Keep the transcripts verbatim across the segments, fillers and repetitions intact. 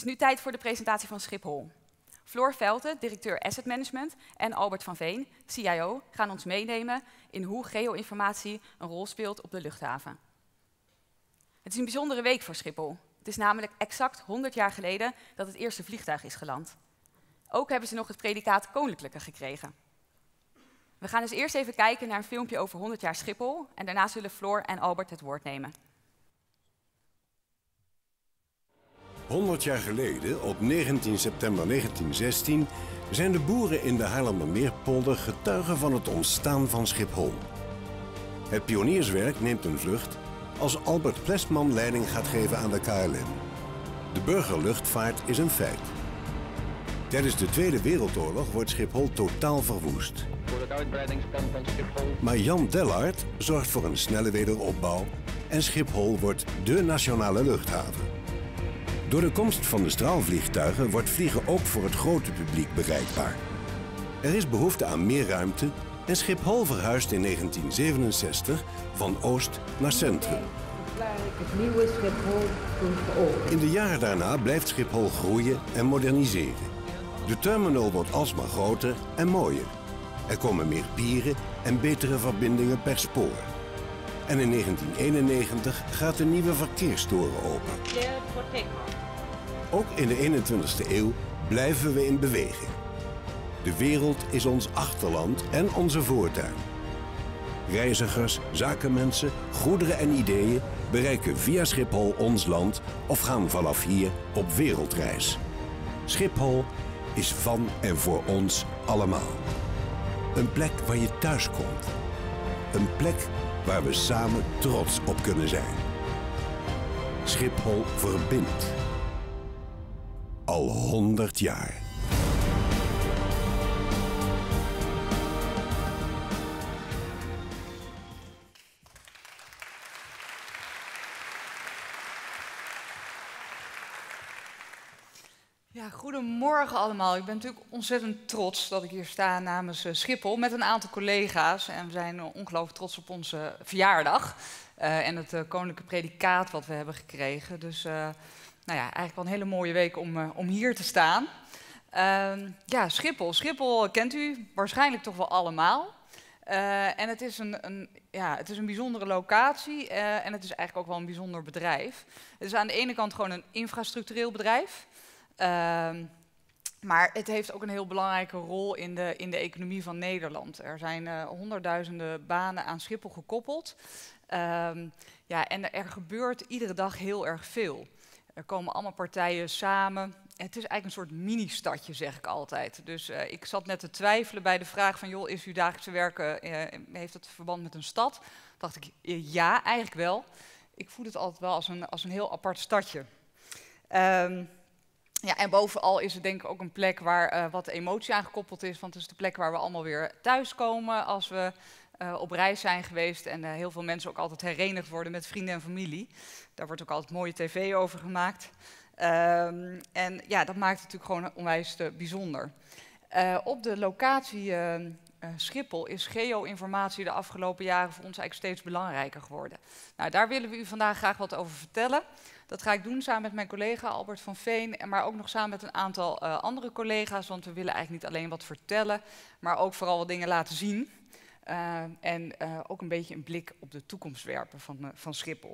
is nu tijd voor de presentatie van Schiphol. Floor Velte, directeur Asset Management, en Albert van Veen, C I O, gaan ons meenemen in hoe geoinformatie een rol speelt op de luchthaven. Het is een bijzondere week voor Schiphol. Het is namelijk exact honderd jaar geleden dat het eerste vliegtuig is geland. Ook hebben ze nog het predicaat Koninklijke gekregen. We gaan dus eerst even kijken naar een filmpje over honderd jaar Schiphol en daarna zullen Floor en Albert het woord nemen. honderd jaar geleden, op negentien september negentien zestien, zijn de boeren in de Haarlemmermeerpolder getuigen van het ontstaan van Schiphol. Het pionierswerk neemt een vlucht als Albert Plesman leiding gaat geven aan de K L M. De burgerluchtvaart is een feit. Tijdens de Tweede Wereldoorlog wordt Schiphol totaal verwoest. Voor het uitbreidingsplan van Schiphol. Maar Jan Dellard zorgt voor een snelle wederopbouw en Schiphol wordt dé nationale luchthaven. Door de komst van de straalvliegtuigen wordt vliegen ook voor het grote publiek bereikbaar. Er is behoefte aan meer ruimte en Schiphol verhuist in negentien zevenenzestig van oost naar centrum. Het nieuwe Schiphol komt geopend. In de jaren daarna blijft Schiphol groeien en moderniseren. De terminal wordt alsmaar groter en mooier. Er komen meer pieren en betere verbindingen per spoor. En in negentien eenennegentig gaat de nieuwe verkeerstoren open. Ook in de eenentwintigste eeuw blijven we in beweging. De wereld is ons achterland en onze voortuin. Reizigers, zakenmensen, goederen en ideeën bereiken via Schiphol ons land of gaan vanaf hier op wereldreis. Schiphol is van en voor ons allemaal. Een plek waar je thuis komt. Een plek waar we samen trots op kunnen zijn. Schiphol verbindt. Al honderd jaar. Ja, goedemorgen allemaal. Ik ben natuurlijk ontzettend trots dat ik hier sta namens uh, Schiphol met een aantal collega's. En we zijn uh, ongelooflijk trots op onze verjaardag uh, en het uh, koninklijke predicaat wat we hebben gekregen. Dus uh, nou ja, eigenlijk wel een hele mooie week om, uh, om hier te staan. Uh, ja, Schiphol. Schiphol kent u waarschijnlijk toch wel allemaal. Uh, en het is een, een, ja, het is een bijzondere locatie uh, en het is eigenlijk ook wel een bijzonder bedrijf. Het is aan de ene kant gewoon een infrastructureel bedrijf. Uh, maar het heeft ook een heel belangrijke rol in de, in de economie van Nederland. Er zijn uh, honderdduizenden banen aan Schiphol gekoppeld. Uh, ja, en er gebeurt iedere dag heel erg veel. Er komen allemaal partijen samen. Het is eigenlijk een soort mini-stadje, zeg ik altijd. Dus uh, ik zat net te twijfelen bij de vraag van, joh, is uw dagelijkse werken, uh, heeft het verband met een stad? Dacht ik, ja, eigenlijk wel. Ik voel het altijd wel als een, als een heel apart stadje. Uh, Ja, en bovenal is het denk ik ook een plek waar uh, wat emotie aan gekoppeld is. Want het is de plek waar we allemaal weer thuiskomen als we uh, op reis zijn geweest. En uh, heel veel mensen ook altijd herenigd worden met vrienden en familie. Daar wordt ook altijd mooie tv over gemaakt. Um, en ja, dat maakt het natuurlijk gewoon onwijs uh, bijzonder. Uh, op de locatie uh, uh, Schiphol is geo-informatie de afgelopen jaren voor ons eigenlijk steeds belangrijker geworden. Nou, daar willen we u vandaag graag wat over vertellen. Dat ga ik doen samen met mijn collega Albert van Veen, maar ook nog samen met een aantal uh, andere collega's, want we willen eigenlijk niet alleen wat vertellen, maar ook vooral wat dingen laten zien. Uh, en uh, ook een beetje een blik op de toekomst werpen van, uh, van Schiphol.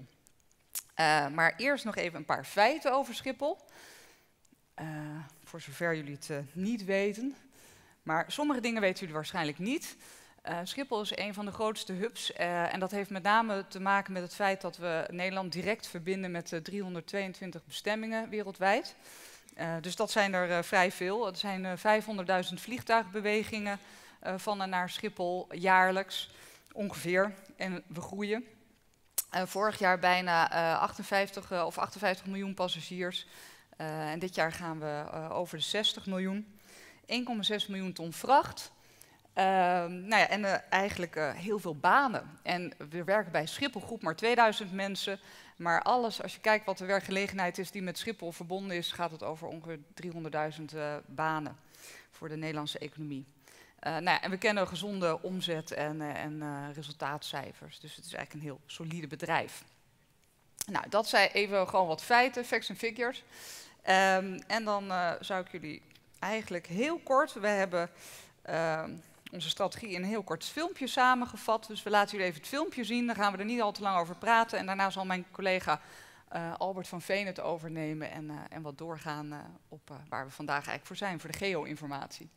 Uh, maar eerst nog even een paar feiten over Schiphol. Uh, voor zover jullie het uh, niet weten. Maar sommige dingen weten jullie waarschijnlijk niet. Uh, Schiphol is een van de grootste hubs uh, en dat heeft met name te maken met het feit dat we Nederland direct verbinden met uh, driehonderdtweeëntwintig bestemmingen wereldwijd. Uh, dus dat zijn er uh, vrij veel. Er zijn uh, vijfhonderdduizend vliegtuigbewegingen uh, van en naar Schiphol jaarlijks ongeveer en we groeien. Uh, vorig jaar bijna uh, achtenvijftig uh, of achtenvijftig miljoen passagiers uh, en dit jaar gaan we uh, over de zestig miljoen. één komma zes miljoen ton vracht. Uh, nou ja, en uh, eigenlijk uh, heel veel banen. En we werken bij Schiphol Groep maar tweeduizend mensen. Maar alles, als je kijkt wat de werkgelegenheid is die met Schiphol verbonden is, gaat het over ongeveer driehonderdduizend uh, banen voor de Nederlandse economie. Uh, nou ja, en we kennen gezonde omzet en, uh, en uh, resultaatcijfers. Dus het is eigenlijk een heel solide bedrijf. Nou, dat zijn even gewoon wat feiten, facts en figures. Um, en dan uh, zou ik jullie eigenlijk heel kort, we hebben uh, onze strategie in een heel kort filmpje samengevat. Dus we laten jullie even het filmpje zien, daar gaan we er niet al te lang over praten. En daarna zal mijn collega uh, Albert van Veen het overnemen en, uh, en wat doorgaan uh, op uh, waar we vandaag eigenlijk voor zijn, voor de geo-informatie.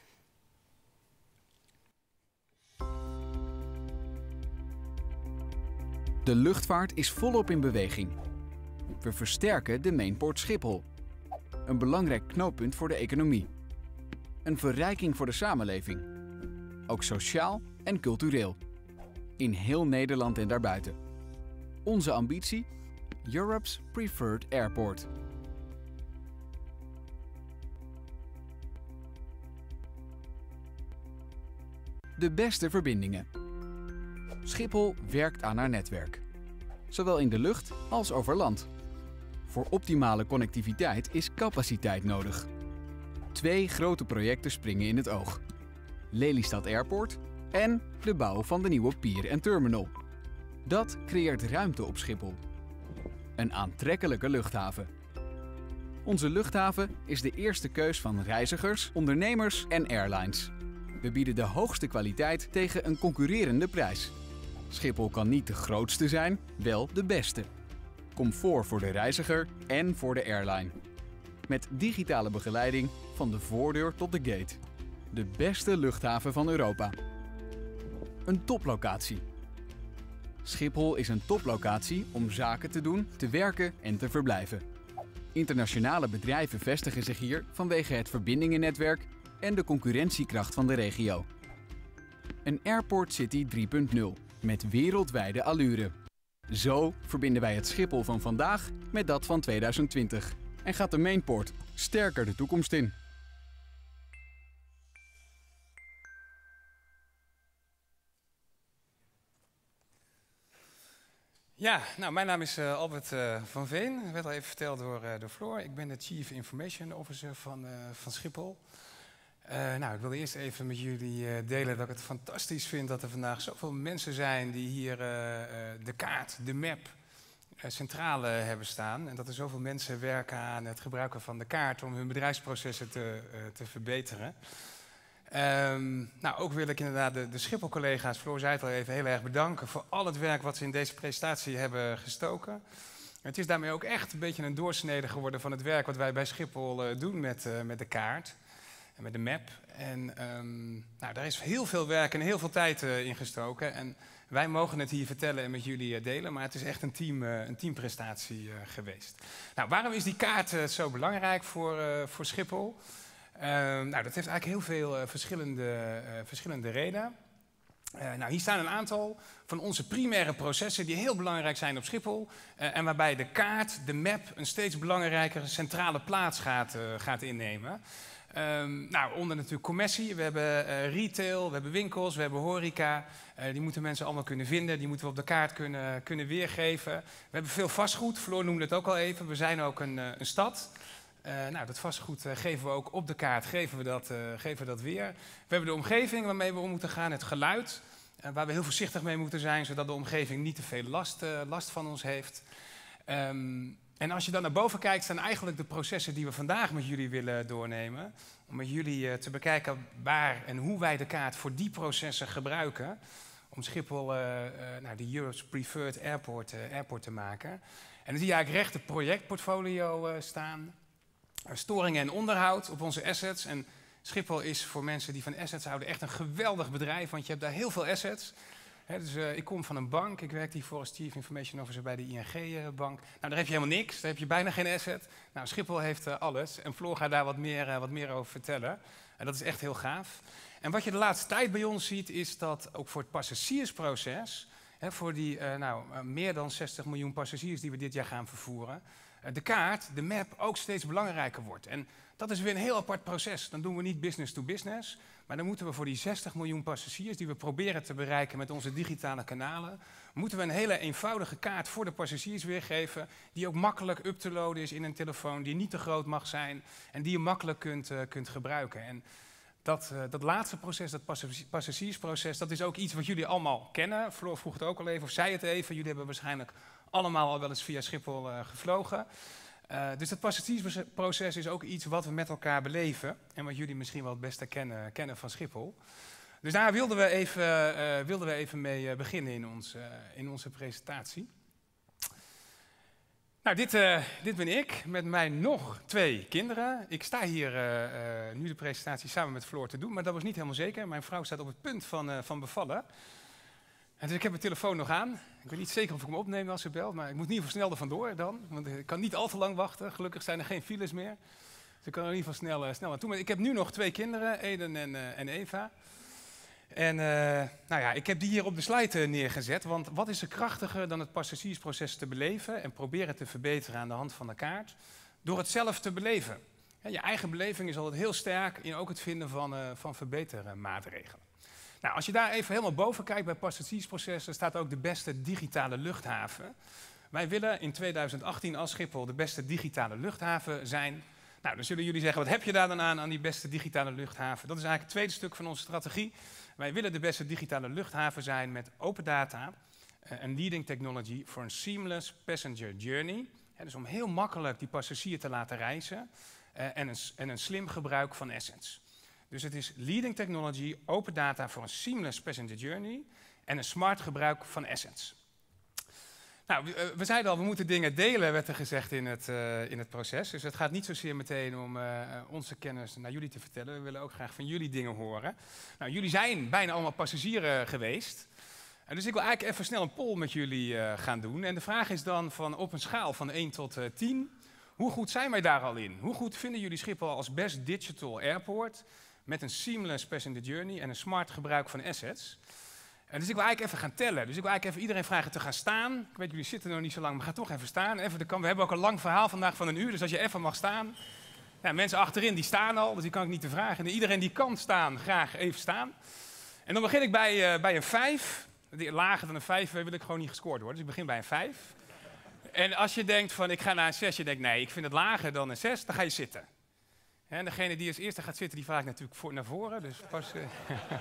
De luchtvaart is volop in beweging. We versterken de Mainport Schiphol. Een belangrijk knooppunt voor de economie. Een verrijking voor de samenleving. Ook sociaal en cultureel. In heel Nederland en daarbuiten. Onze ambitie? Europe's Preferred Airport. De beste verbindingen. Schiphol werkt aan haar netwerk. Zowel in de lucht als over land. Voor optimale connectiviteit is capaciteit nodig. Twee grote projecten springen in het oog. Lelystad Airport en de bouw van de nieuwe pier en terminal. Dat creëert ruimte op Schiphol. Een aantrekkelijke luchthaven. Onze luchthaven is de eerste keus van reizigers, ondernemers en airlines. We bieden de hoogste kwaliteit tegen een concurrerende prijs. Schiphol kan niet de grootste zijn, wel de beste. Comfort voor de reiziger en voor de airline. Met digitale begeleiding van de voordeur tot de gate. De beste luchthaven van Europa. Een toplocatie. Schiphol is een toplocatie om zaken te doen, te werken en te verblijven. Internationale bedrijven vestigen zich hier vanwege het verbindingennetwerk en de concurrentiekracht van de regio. Een Airport City drie punt nul met wereldwijde allure. Zo verbinden wij het Schiphol van vandaag met dat van tweeduizend twintig. En gaat de Mainport sterker de toekomst in. Ja, nou, mijn naam is uh, Albert uh, van Veen. Dat werd al even verteld door, uh, door Floor. Ik ben de Chief Information Officer van, uh, van Schiphol. Uh, nou, ik wil eerst even met jullie uh, delen dat ik het fantastisch vind dat er vandaag zoveel mensen zijn die hier uh, uh, de kaart, de map, uh, centraal uh, hebben staan. En dat er zoveel mensen werken aan het gebruiken van de kaart om hun bedrijfsprocessen te, uh, te verbeteren. Um, nou, ook wil ik inderdaad de, de Schiphol-collega's, Floor zei het al even, heel erg bedanken voor al het werk wat ze in deze presentatie hebben gestoken. Het is daarmee ook echt een beetje een doorsnede geworden van het werk wat wij bij Schiphol uh, doen met, uh, met de kaart. Met de map. En um, nou, daar is heel veel werk en heel veel tijd uh, in gestoken. En wij mogen het hier vertellen en met jullie uh, delen, maar het is echt een, team, uh, een teamprestatie uh, geweest. Nou, waarom is die kaart uh, zo belangrijk voor, uh, voor Schiphol? Uh, nou, dat heeft eigenlijk heel veel uh, verschillende, uh, verschillende redenen. Uh, nou, hier staan een aantal van onze primaire processen die heel belangrijk zijn op Schiphol. Uh, en waarbij de kaart, de map, een steeds belangrijkere centrale plaats gaat, uh, gaat innemen. Um, nou, onder natuurlijk commercie. We hebben uh, retail, we hebben winkels, we hebben horeca. Uh, die moeten mensen allemaal kunnen vinden, die moeten we op de kaart kunnen, kunnen weergeven. We hebben veel vastgoed, Floor noemde het ook al even. We zijn ook een, uh, een stad. Uh, nou, dat vastgoed uh, geven we ook op de kaart, geven we, dat, uh, geven we dat weer. We hebben de omgeving waarmee we om moeten gaan, het geluid. Uh, waar we heel voorzichtig mee moeten zijn, zodat de omgeving niet te veel last, uh, last van ons heeft. Um, En als je dan naar boven kijkt, zijn eigenlijk de processen die we vandaag met jullie willen doornemen. Om met jullie uh, te bekijken waar en hoe wij de kaart voor die processen gebruiken. Om Schiphol uh, uh, nou, de Europe's Preferred Airport, uh, airport te maken. En dan zie je eigenlijk recht het projectportfolio uh, staan. Uh, storingen en onderhoud op onze assets. En Schiphol is voor mensen die van assets houden echt een geweldig bedrijf. Want je hebt daar heel veel assets. He, dus, uh, ik kom van een bank, ik werk hiervoor als Chief Information Officer bij de I N G-bank. Uh, nou, daar heb je helemaal niks, daar heb je bijna geen asset. Nou, Schiphol heeft uh, alles en Floor gaat daar wat meer, uh, wat meer over vertellen. En dat is echt heel gaaf. En wat je de laatste tijd bij ons ziet, is dat ook voor het passagiersproces, he, voor die uh, nou, uh, meer dan zestig miljoen passagiers die we dit jaar gaan vervoeren, uh, de kaart, de map, ook steeds belangrijker wordt. En dat is weer een heel apart proces. Dan doen we niet business to business, maar dan moeten we voor die zestig miljoen passagiers die we proberen te bereiken met onze digitale kanalen, moeten we een hele eenvoudige kaart voor de passagiers weergeven, die ook makkelijk up te loaden is in een telefoon, die niet te groot mag zijn en die je makkelijk kunt, uh, kunt gebruiken. En dat, uh, dat laatste proces, dat passagiersproces, dat is ook iets wat jullie allemaal kennen. Floor vroeg het ook al even, of zei het even, jullie hebben waarschijnlijk allemaal al wel eens via Schiphol uh, gevlogen. Uh, dus dat passagiersproces is ook iets wat we met elkaar beleven en wat jullie misschien wel het beste kennen, kennen van Schiphol. Dus daar wilden we even, uh, wilden we even mee uh, beginnen in, ons, uh, in onze presentatie. Nou, dit, uh, dit ben ik, met mij nog twee kinderen. Ik sta hier uh, uh, nu de presentatie samen met Floor te doen, maar dat was niet helemaal zeker. Mijn vrouw staat op het punt van, uh, van bevallen. En dus ik heb mijn telefoon nog aan. Ik weet niet zeker of ik hem opneem als ze belt, maar ik moet in ieder geval snel er vandoor dan. Want ik kan niet al te lang wachten. Gelukkig zijn er geen files meer. Dus ik kan er in ieder geval snel, uh, snel naartoe. Maar ik heb nu nog twee kinderen, Eden en, uh, en Eva. En uh, nou ja, ik heb die hier op de slide uh, neergezet. Want wat is er krachtiger dan het passagiersproces te beleven en proberen te verbeteren aan de hand van de kaart? Door het zelf te beleven. Ja, je eigen beleving is altijd heel sterk in ook het vinden van, uh, van verbetermaatregelen. Nou, als je daar even helemaal boven kijkt bij passagiersprocessen, staat ook de beste digitale luchthaven. Wij willen in tweeduizend achttien als Schiphol de beste digitale luchthaven zijn. Nou, dan zullen jullie zeggen, wat heb je daar dan aan, aan die beste digitale luchthaven? Dat is eigenlijk het tweede stuk van onze strategie. Wij willen de beste digitale luchthaven zijn met open data en uh, leading technology for a seamless passenger journey. He, dus om heel makkelijk die passagier te laten reizen uh, en, een, en een slim gebruik van assets. Dus het is leading technology, open data voor een seamless passenger journey en een smart gebruik van assets. Nou, we, we zeiden al, we moeten dingen delen, werd er gezegd in het, uh, in het proces. Dus het gaat niet zozeer meteen om uh, onze kennis naar jullie te vertellen. We willen ook graag van jullie dingen horen. Nou, jullie zijn bijna allemaal passagieren geweest. En dus ik wil eigenlijk even snel een poll met jullie uh, gaan doen. En de vraag is dan van op een schaal van één tot tien, hoe goed zijn wij daar al in? Hoe goed vinden jullie Schiphol als best digital airport met een seamless passenger journey en een smart gebruik van assets? En dus ik wil eigenlijk even gaan tellen. Dus ik wil eigenlijk even iedereen vragen te gaan staan. Ik weet, jullie zitten nog niet zo lang, maar ga toch even staan. Even de kan. We hebben ook een lang verhaal vandaag van een uur, dus als je even mag staan. Ja, mensen achterin die staan al, dus die kan ik niet te vragen. En iedereen die kan staan, graag even staan. En dan begin ik bij, uh, bij een vijf. Lager dan een vijf wil ik gewoon niet gescoord worden, dus ik begin bij een vijf. En als je denkt van ik ga naar een zes, je denkt nee, ik vind het lager dan een zes, dan ga je zitten. En degene die als eerste gaat zitten, die vraag ik natuurlijk voor, naar voren. Dus pas, uh,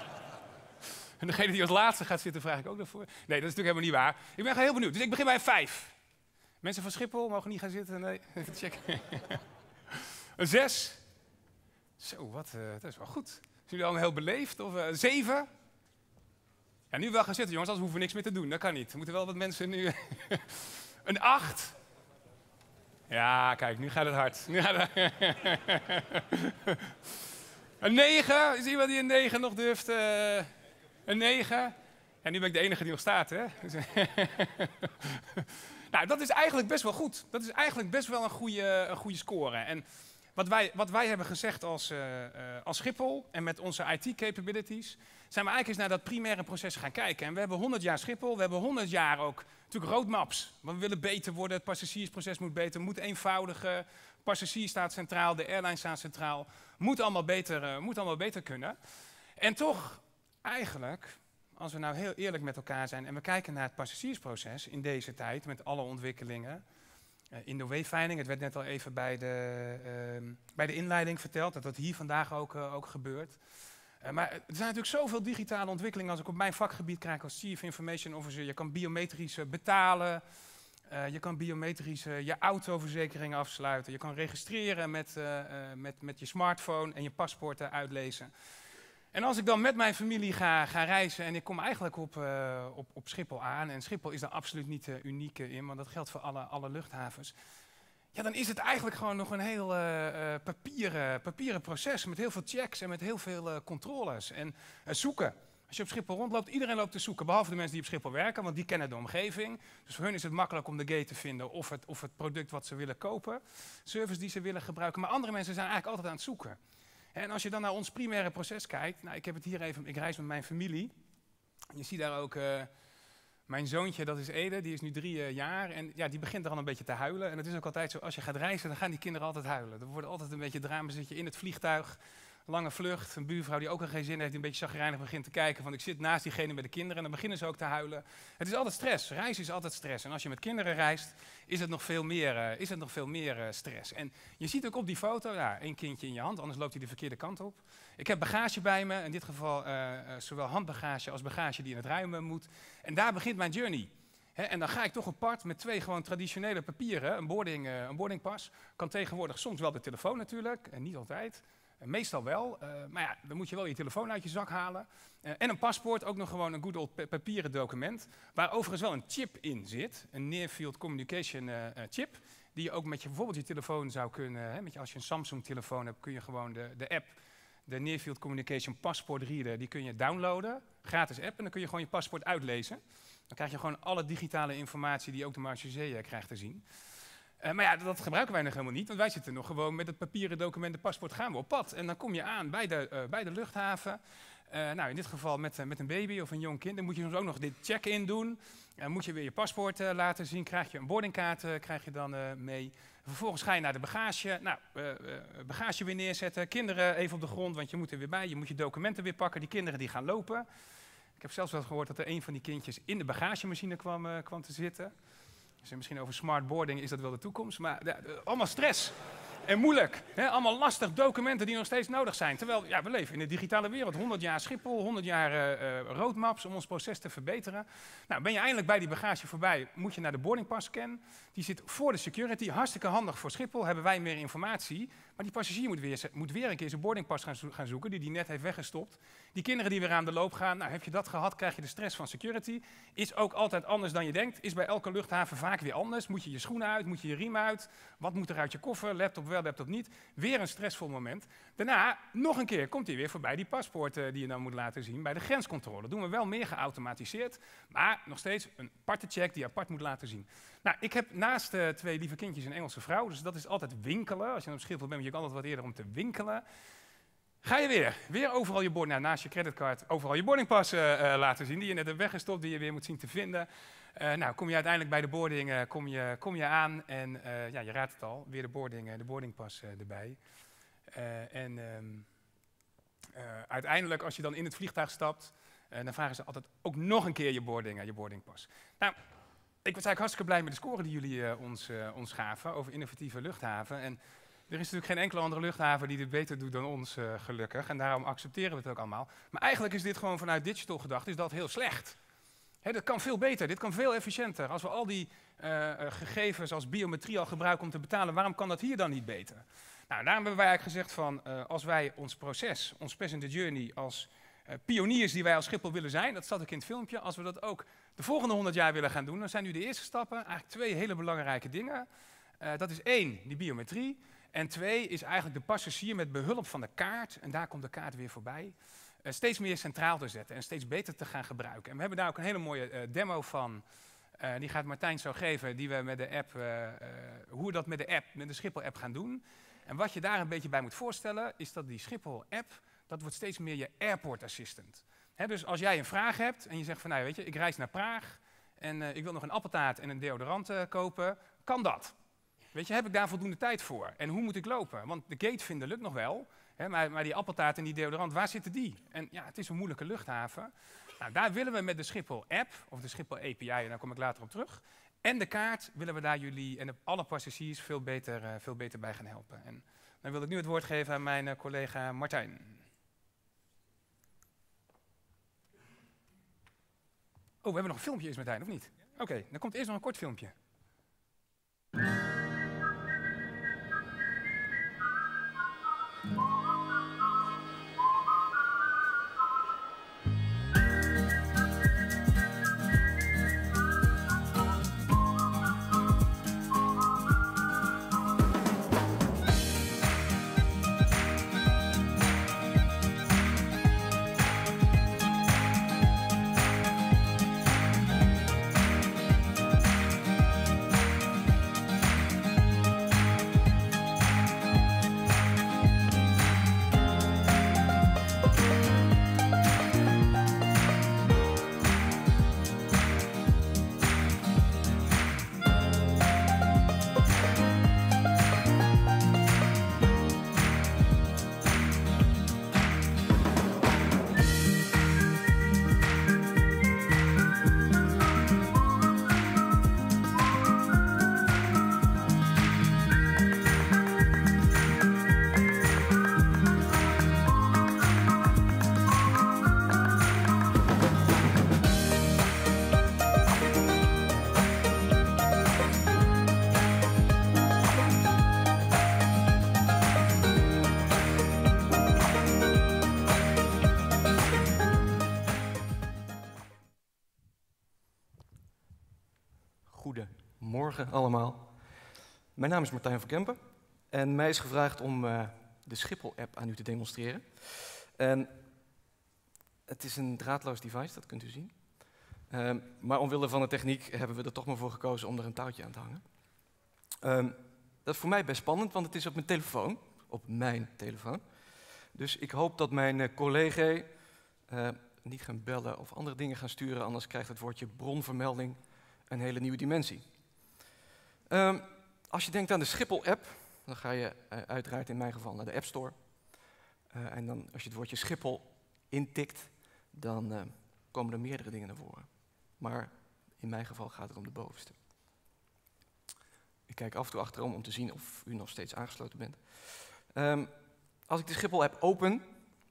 en degene die als laatste gaat zitten, vraag ik ook naar voren. Nee, dat is natuurlijk helemaal niet waar. Ik ben gewoon heel benieuwd. Dus ik begin bij een vijf. Mensen van Schiphol mogen niet gaan zitten. Nee, even checken. Een zes. Zo, wat, uh, dat is wel goed. Zijn jullie allemaal heel beleefd? Of een uh, zeven? Ja, nu wel gaan zitten, jongens, anders hoeven we niks meer te doen. Dat kan niet. Er moeten wel wat mensen nu... Een acht. Ja, kijk, nu gaat het hard. Nu gaat het... Een negen. Is iemand die een negen nog durft? Uh... Een negen. En nu ben ik de enige die nog staat, hè? Nou, dat is eigenlijk best wel goed. Dat is eigenlijk best wel een goede, een goede score. En wat wij, wat wij hebben gezegd als, uh, uh, als Schiphol en met onze I T-capabilities, zijn we eigenlijk eens naar dat primaire proces gaan kijken. En we hebben honderd jaar Schiphol, we hebben honderd jaar ook natuurlijk roadmaps. Want we willen beter worden, het passagiersproces moet beter, moet eenvoudiger. Passagier staat centraal, de airline staat centraal. Moet allemaal beter, uh, moet allemaal beter kunnen. En toch, eigenlijk, als we nou heel eerlijk met elkaar zijn en we kijken naar het passagiersproces in deze tijd met alle ontwikkelingen. Uh, in de wayfinding, het werd net al even bij de, uh, bij de inleiding verteld, dat dat hier vandaag ook, uh, ook gebeurt. Uh, maar er zijn natuurlijk zoveel digitale ontwikkelingen als ik op mijn vakgebied krijg als Chief Information Officer. Je kan biometrisch uh, betalen, uh, je kan biometrisch uh, je autoverzekering afsluiten, je kan registreren met, uh, uh, met, met je smartphone en je paspoorten uitlezen. En als ik dan met mijn familie ga, ga reizen en ik kom eigenlijk op, uh, op, op Schiphol aan, en Schiphol is daar absoluut niet uh, uniek in, want dat geldt voor alle, alle luchthavens. Ja, dan is het eigenlijk gewoon nog een heel uh, uh, papieren, papieren proces met heel veel checks en met heel veel uh, controles en uh, zoeken. Als je op Schiphol rondloopt, iedereen loopt te zoeken, behalve de mensen die op Schiphol werken, want die kennen de omgeving. Dus voor hun is het makkelijk om de gate te vinden of het, of het product wat ze willen kopen, service die ze willen gebruiken. Maar andere mensen zijn eigenlijk altijd aan het zoeken. En als je dan naar ons primaire proces kijkt, nou, ik heb het hier even, ik reis met mijn familie. Je ziet daar ook uh, mijn zoontje, dat is Ede, die is nu drie uh, jaar en ja, die begint er al een beetje te huilen. En het is ook altijd zo, als je gaat reizen, dan gaan die kinderen altijd huilen. Er wordt altijd een beetje drama, zit je in het vliegtuig, lange vlucht, een buurvrouw die ook al geen zin heeft, die een beetje chagrijnig begint te kijken van ik zit naast diegene met de kinderen en dan beginnen ze ook te huilen. Het is altijd stress, reizen is altijd stress. En als je met kinderen reist, is het nog veel meer, uh, is het nog veel meer uh, stress. En je ziet ook op die foto, ja, één kindje in je hand, anders loopt hij de verkeerde kant op. Ik heb bagage bij me, in dit geval uh, uh, zowel handbagage als bagage die in het ruim moet. En daar begint mijn journey. Hè, en dan ga ik toch apart met twee gewoon traditionele papieren, een, boarding, uh, een boardingpas. Kan tegenwoordig soms wel de telefoon natuurlijk, en niet altijd. Uh, meestal wel, uh, maar ja, dan moet je wel je telefoon uit je zak halen. Uh, en een paspoort, ook nog gewoon een good old papieren document. Waar overigens wel een chip in zit, een Near Field Communication uh, uh, chip. Die je ook met je, bijvoorbeeld je telefoon zou kunnen, hè, met je, als je een Samsung telefoon hebt, kun je gewoon de, de app, de Near Field Communication Passport Reader, die kun je downloaden. Gratis app, en dan kun je gewoon je paspoort uitlezen. Dan krijg je gewoon alle digitale informatie die ook de marechaussee krijgt te zien. Uh, maar ja, dat gebruiken wij nog helemaal niet, want wij zitten nog gewoon met het papieren document, de paspoort, gaan we op pad. En dan kom je aan bij de, uh, bij de luchthaven. Uh, nou, in dit geval met, uh, met een baby of een jong kind, dan moet je soms ook nog dit check-in doen. Dan uh, moet je weer je paspoort uh, laten zien, krijg je een boardingkaart uh, krijg je dan uh, mee. Vervolgens ga je naar de bagage, nou, uh, uh, bagage weer neerzetten, kinderen even op de grond, want je moet er weer bij, je moet je documenten weer pakken, die kinderen die gaan lopen. Ik heb zelfs wel gehoord dat er een van die kindjes in de bagagemachine kwam, uh, kwam te zitten. Dus misschien over smart boarding is dat wel de toekomst, maar uh, uh, allemaal stress. En moeilijk. Hè? Allemaal lastig documenten die nog steeds nodig zijn. Terwijl ja, we leven in de digitale wereld. honderd jaar Schiphol, honderd jaar uh, uh, roadmaps om ons proces te verbeteren. Nou, ben je eindelijk bij die bagage voorbij, moet je naar de boardingpas scannen. Die zit voor de security. Hartstikke handig voor Schiphol. Hebben wij meer informatie. Maar die passagier moet weer, moet weer een keer zijn boardingpas gaan, zo gaan zoeken, die die net heeft weggestopt. Die kinderen die weer aan de loop gaan. Nou, heb je dat gehad, krijg je de stress van security. Is ook altijd anders dan je denkt. Is bij elke luchthaven vaak weer anders. Moet je je schoenen uit, moet je je riem uit. Wat moet er uit je koffer? Laptop wel, laptop niet. Weer een stressvol moment. Daarna, nog een keer, komt hij weer voorbij die paspoort uh, die je dan moet laten zien bij de grenscontrole. Dat doen we wel meer geautomatiseerd, maar nog steeds een aparte check die je apart moet laten zien. Nou, ik heb naast uh, twee lieve kindjes een Engelse vrouw, dus dat is altijd winkelen. Als je op Schiphol bent, moet je ook altijd wat eerder om te winkelen. Ga je weer, weer overal je boarding, nou, naast je creditcard, overal je boardingpas uh, uh, laten zien, die je net hebt weggestopt, die je weer moet zien te vinden. Uh, nou, kom je uiteindelijk bij de boarding, uh, kom, je, kom je aan en uh, ja, je raadt het al, weer de, boarding, uh, de boardingpas uh, erbij. Uh, en um, uh, uiteindelijk, als je dan in het vliegtuig stapt, uh, dan vragen ze altijd ook nog een keer je boarding, uh, je boardingpas. Nou, ik was eigenlijk hartstikke blij met de score die jullie uh, ons, uh, ons gaven over innovatieve luchthaven. En er is natuurlijk geen enkele andere luchthaven die dit beter doet dan ons, uh, gelukkig. En daarom accepteren we het ook allemaal. Maar eigenlijk is dit gewoon vanuit digital gedacht, is dat heel slecht. He, dat kan veel beter, dit kan veel efficiënter. Als we al die uh, uh, gegevens als biometrie al gebruiken om te betalen, waarom kan dat hier dan niet beter? Nou, daarom hebben wij eigenlijk gezegd van, uh, als wij ons proces, ons passenger journey, als uh, pioniers die wij als Schiphol willen zijn, dat staat ook in het filmpje, als we dat ook de volgende honderd jaar willen gaan doen, dan zijn nu de eerste stappen eigenlijk twee hele belangrijke dingen. Uh, dat is één, die biometrie. En twee is eigenlijk de passagier met behulp van de kaart, en daar komt de kaart weer voorbij, uh, steeds meer centraal te zetten en steeds beter te gaan gebruiken. En we hebben daar ook een hele mooie uh, demo van, uh, die gaat Martijn zo geven, die we met de app, uh, uh, hoe we dat met de app, met de Schiphol-app gaan doen. En wat je daar een beetje bij moet voorstellen, is dat die Schiphol-app, dat wordt steeds meer je airport assistant. He, dus als jij een vraag hebt en je zegt van, nou weet je, ik reis naar Praag en uh, ik wil nog een appeltaart en een deodorant uh, kopen, kan dat? Weet je, heb ik daar voldoende tijd voor? En hoe moet ik lopen? Want de gate vinden lukt nog wel, hè, maar, maar die appeltaart en die deodorant, waar zitten die? En ja, het is een moeilijke luchthaven. Nou, daar willen we met de Schiphol-app, of de Schiphol-A P I, en daar kom ik later op terug, en de kaart willen we daar jullie en de, alle passagiers veel beter, uh, veel beter bij gaan helpen. En dan wil ik nu het woord geven aan mijn uh, collega Martijn. Oh, we hebben nog een filmpje eerst, Martijn, of niet? Oké, okay, dan komt eerst nog een kort filmpje. Goedemorgen allemaal. Mijn naam is Martijn van Kempen en mij is gevraagd om uh, de Schiphol-app aan u te demonstreren. En het is een draadloos device, dat kunt u zien. Um, maar omwille van de techniek hebben we er toch maar voor gekozen om er een touwtje aan te hangen. Um, dat is voor mij best spannend, want het is op mijn telefoon, op mijn telefoon. Dus ik hoop dat mijn uh, collega uh, niet gaan bellen of andere dingen gaan sturen, anders krijgt het woordje bronvermelding een hele nieuwe dimensie. Um, als je denkt aan de Schiphol-app, dan ga je uh, uiteraard in mijn geval naar de App Store. Uh, en dan, als je het woordje Schiphol intikt, dan uh, komen er meerdere dingen naar voren. Maar in mijn geval gaat het om de bovenste. Ik kijk af en toe achterom om te zien of u nog steeds aangesloten bent. Um, als ik de Schiphol-app open,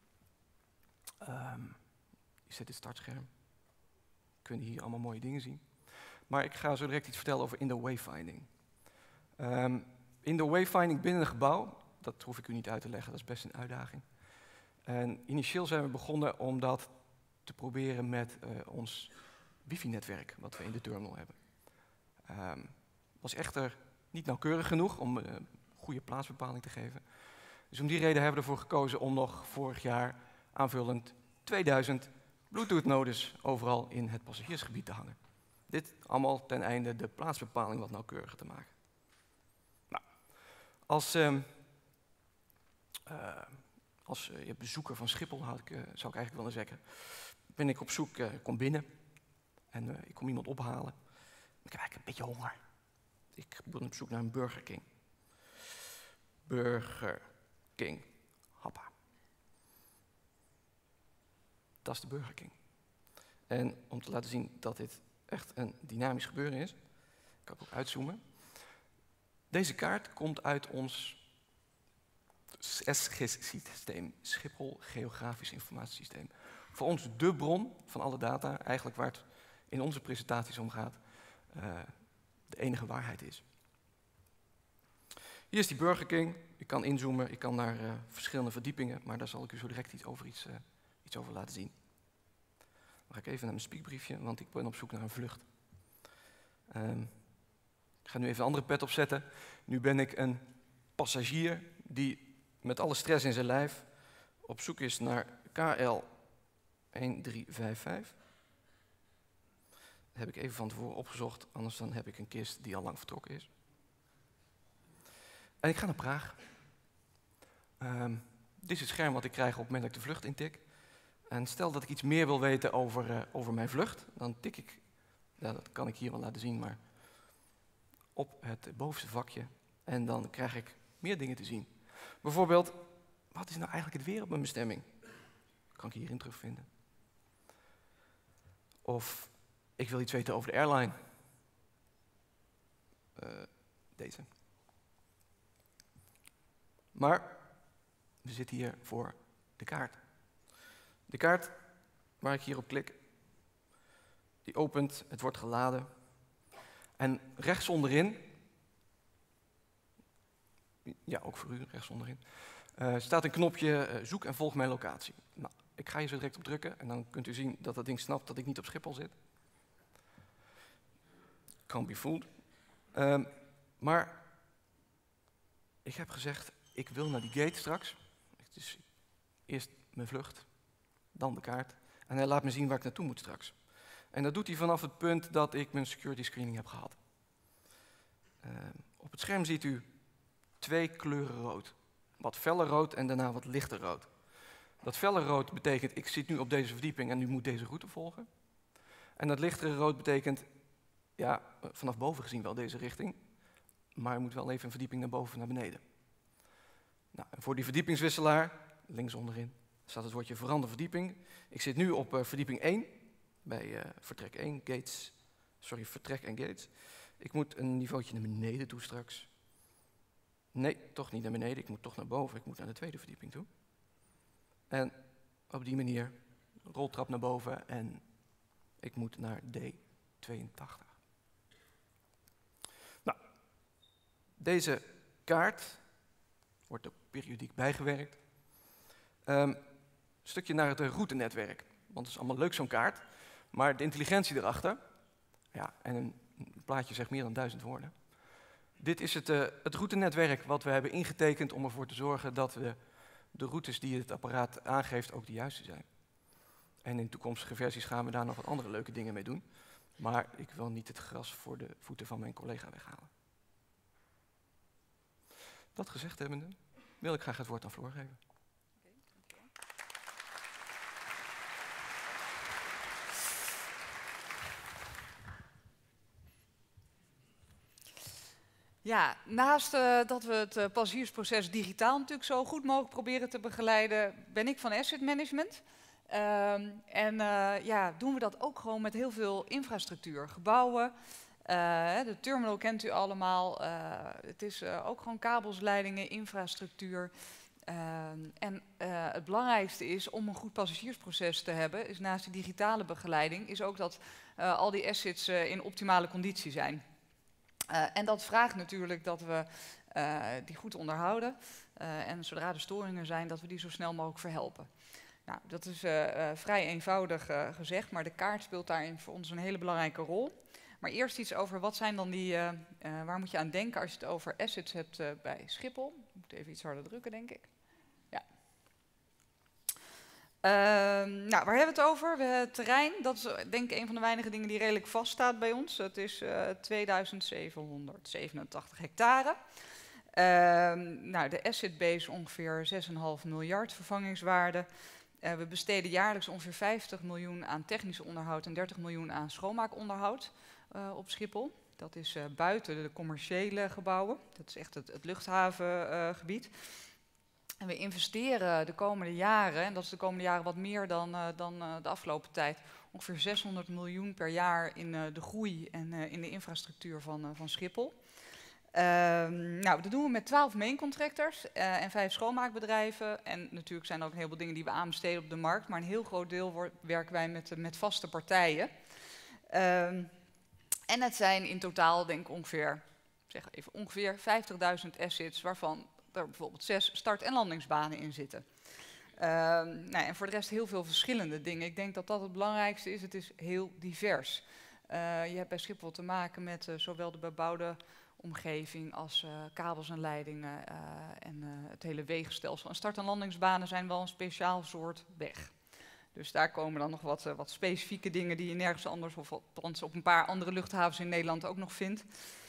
um, je zet het startscherm, kunnen hier allemaal mooie dingen zien. Maar ik ga zo direct iets vertellen over in-door wayfinding. Um, in-door wayfinding binnen een gebouw, dat hoef ik u niet uit te leggen, dat is best een uitdaging. En initieel zijn we begonnen om dat te proberen met uh, ons wifi-netwerk, wat we in de terminal hebben. Um, was echter niet nauwkeurig genoeg om uh, goede plaatsbepaling te geven. Dus om die reden hebben we ervoor gekozen om nog vorig jaar aanvullend tweeduizend Bluetooth-nodes overal in het passagiersgebied te hangen. Dit allemaal ten einde de plaatsbepaling wat nauwkeuriger te maken. Nou, als um, uh, als uh, bezoeker van Schiphol had ik, uh, zou ik eigenlijk willen zeggen, ben ik op zoek, uh, ik kom binnen en uh, ik kom iemand ophalen. Ik heb eigenlijk een beetje honger. Ik ben op zoek naar een Burger King. Burger King. Hoppa. Dat is de Burger King. En om te laten zien dat dit echt een dynamisch gebeuren is, kan ik ook uitzoomen. Deze kaart komt uit ons S G I S-systeem, Schiphol Geografisch Informatiesysteem. Voor ons de bron van alle data, eigenlijk waar het in onze presentaties om gaat, uh, de enige waarheid is. Hier is die Burger King. Ik kan inzoomen, ik kan naar uh, verschillende verdiepingen, maar daar zal ik u zo direct iets over, iets, uh, iets over laten zien. Dan ga ik even naar mijn spiekbriefje, want ik ben op zoek naar een vlucht. Um, ik ga nu even een andere pet opzetten. Nu ben ik een passagier die met alle stress in zijn lijf op zoek is naar K L een drie vijf vijf. Dat heb ik even van tevoren opgezocht, anders dan heb ik een kist die al lang vertrokken is. En ik ga naar Praag. Um, dit is het scherm wat ik krijg op het moment dat ik de vlucht intik. En stel dat ik iets meer wil weten over, uh, over mijn vlucht, dan tik ik, ja, dat kan ik hier wel laten zien, maar op het bovenste vakje. En dan krijg ik meer dingen te zien. Bijvoorbeeld, wat is nou eigenlijk het weer op mijn bestemming? Kan ik hierin terugvinden. Of ik wil iets weten over de airline. Uh, deze. Maar we zitten hier voor de kaart. De kaart waar ik hier op klik, die opent, het wordt geladen. En rechts onderin, ja ook voor u, rechts onderin, uh, staat een knopje uh, zoek en volg mijn locatie. Nou, ik ga hier zo direct op drukken en dan kunt u zien dat dat ding snapt dat ik niet op Schiphol zit. Can't be fooled. Uh, maar ik heb gezegd, ik wil naar die gate straks. Dus eerst mijn vlucht, dan de kaart. En hij laat me zien waar ik naartoe moet straks. En dat doet hij vanaf het punt dat ik mijn security screening heb gehad. Uh, op het scherm ziet u twee kleuren rood. Wat feller rood en daarna wat lichter rood. Dat felle rood betekent, ik zit nu op deze verdieping en u moet deze route volgen. En dat lichtere rood betekent, ja, vanaf boven gezien wel deze richting. Maar u moet wel even een verdieping naar boven, naar beneden. Nou, en voor die verdiepingswisselaar, links onderin, staat het woordje verander verdieping. Ik zit nu op uh, verdieping één, bij uh, vertrek één, gates, sorry, vertrek en gates. Ik moet een niveautje naar beneden toe straks. Nee, toch niet naar beneden, ik moet toch naar boven, ik moet naar de tweede verdieping toe. En op die manier, roltrap naar boven en ik moet naar D tweeëntachtig. Nou, deze kaart wordt ook periodiek bijgewerkt. Um, een stukje naar het routenetwerk, want het is allemaal leuk zo'n kaart, maar de intelligentie erachter, ja, en een een plaatje zegt meer dan duizend woorden. Dit is het, uh, het routenetwerk wat we hebben ingetekend om ervoor te zorgen dat we de routes die het apparaat aangeeft ook de juiste zijn. En in toekomstige versies gaan we daar nog wat andere leuke dingen mee doen. Maar ik wil niet het gras voor de voeten van mijn collega weghalen. Dat gezegd hebbende, wil ik graag het woord aan Floor geven. Ja, naast uh, dat we het uh, passagiersproces digitaal natuurlijk zo goed mogelijk proberen te begeleiden, ben ik van asset management. Um, en uh, ja, doen we dat ook gewoon met heel veel infrastructuur, gebouwen. Uh, de terminal kent u allemaal. Uh, het is uh, ook gewoon kabels, leidingen, infrastructuur. Uh, en uh, het belangrijkste is om een goed passagiersproces te hebben, is naast de digitale begeleiding, is ook dat uh, al die assets uh, in optimale conditie zijn. Uh, en dat vraagt natuurlijk dat we uh, die goed onderhouden. Uh, en zodra er storingen zijn, dat we die zo snel mogelijk verhelpen. Nou, dat is uh, uh, vrij eenvoudig uh, gezegd, maar de kaart speelt daarin voor ons een hele belangrijke rol. Maar eerst iets over wat zijn dan die, uh, uh, waar moet je aan denken als je het over assets hebt uh, bij Schiphol. Ik moet even iets harder drukken, denk ik. Ja. Uh, nou, waar hebben we het over? We, het terrein, dat is denk ik een van de weinige dingen die redelijk vaststaat bij ons. Het is uh, tweeduizend zevenhonderdzevenentachtig hectare. Uh, nou, de asset base ongeveer zes komma vijf miljard vervangingswaarde. Uh, we besteden jaarlijks ongeveer vijftig miljoen aan technisch onderhoud en dertig miljoen aan schoonmaakonderhoud uh, op Schiphol. Dat is uh, buiten de commerciële gebouwen. Dat is echt het, het luchthavengebied. Uh, en we investeren de komende jaren, en dat is de komende jaren wat meer dan, uh, dan uh, de afgelopen tijd, ongeveer zeshonderd miljoen per jaar in uh, de groei en uh, in de infrastructuur van, uh, van Schiphol. Uh, nou, dat doen we met twaalf main contractors uh, en vijf schoonmaakbedrijven. En natuurlijk zijn er ook een heleboel dingen die we aanbesteden op de markt, maar een heel groot deel wordt, werken wij met, met vaste partijen. Uh, en het zijn in totaal denk ik ongeveer, zeg even, ongeveer vijftigduizend assets, waarvan er bijvoorbeeld zes start- en landingsbanen in zitten. Uh, nou, en voor de rest heel veel verschillende dingen. Ik denk dat dat het belangrijkste is. Het is heel divers. Uh, je hebt bij Schiphol te maken met uh, zowel de bebouwde omgeving als uh, kabels en leidingen uh, en uh, het hele wegenstelsel. En start- en landingsbanen zijn wel een speciaal soort weg. Dus daar komen dan nog wat, uh, wat specifieke dingen die je nergens anders, of althans op een paar andere luchthavens in Nederland ook nog vindt.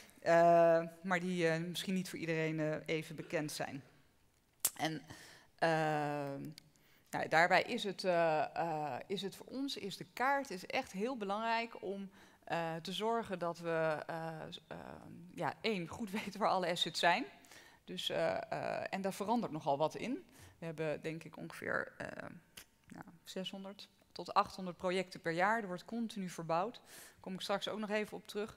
Uh, maar die uh, misschien niet voor iedereen uh, even bekend zijn. En uh, nou, daarbij is het, uh, uh, is het voor ons, is de kaart is echt heel belangrijk om uh, te zorgen dat we uh, uh, ja, één, goed weten waar alle assets zijn. Dus, uh, uh, en daar verandert nogal wat in. We hebben denk ik ongeveer uh, nou, zeshonderd tot achthonderd projecten per jaar. Er wordt continu verbouwd. Daar kom ik straks ook nog even op terug.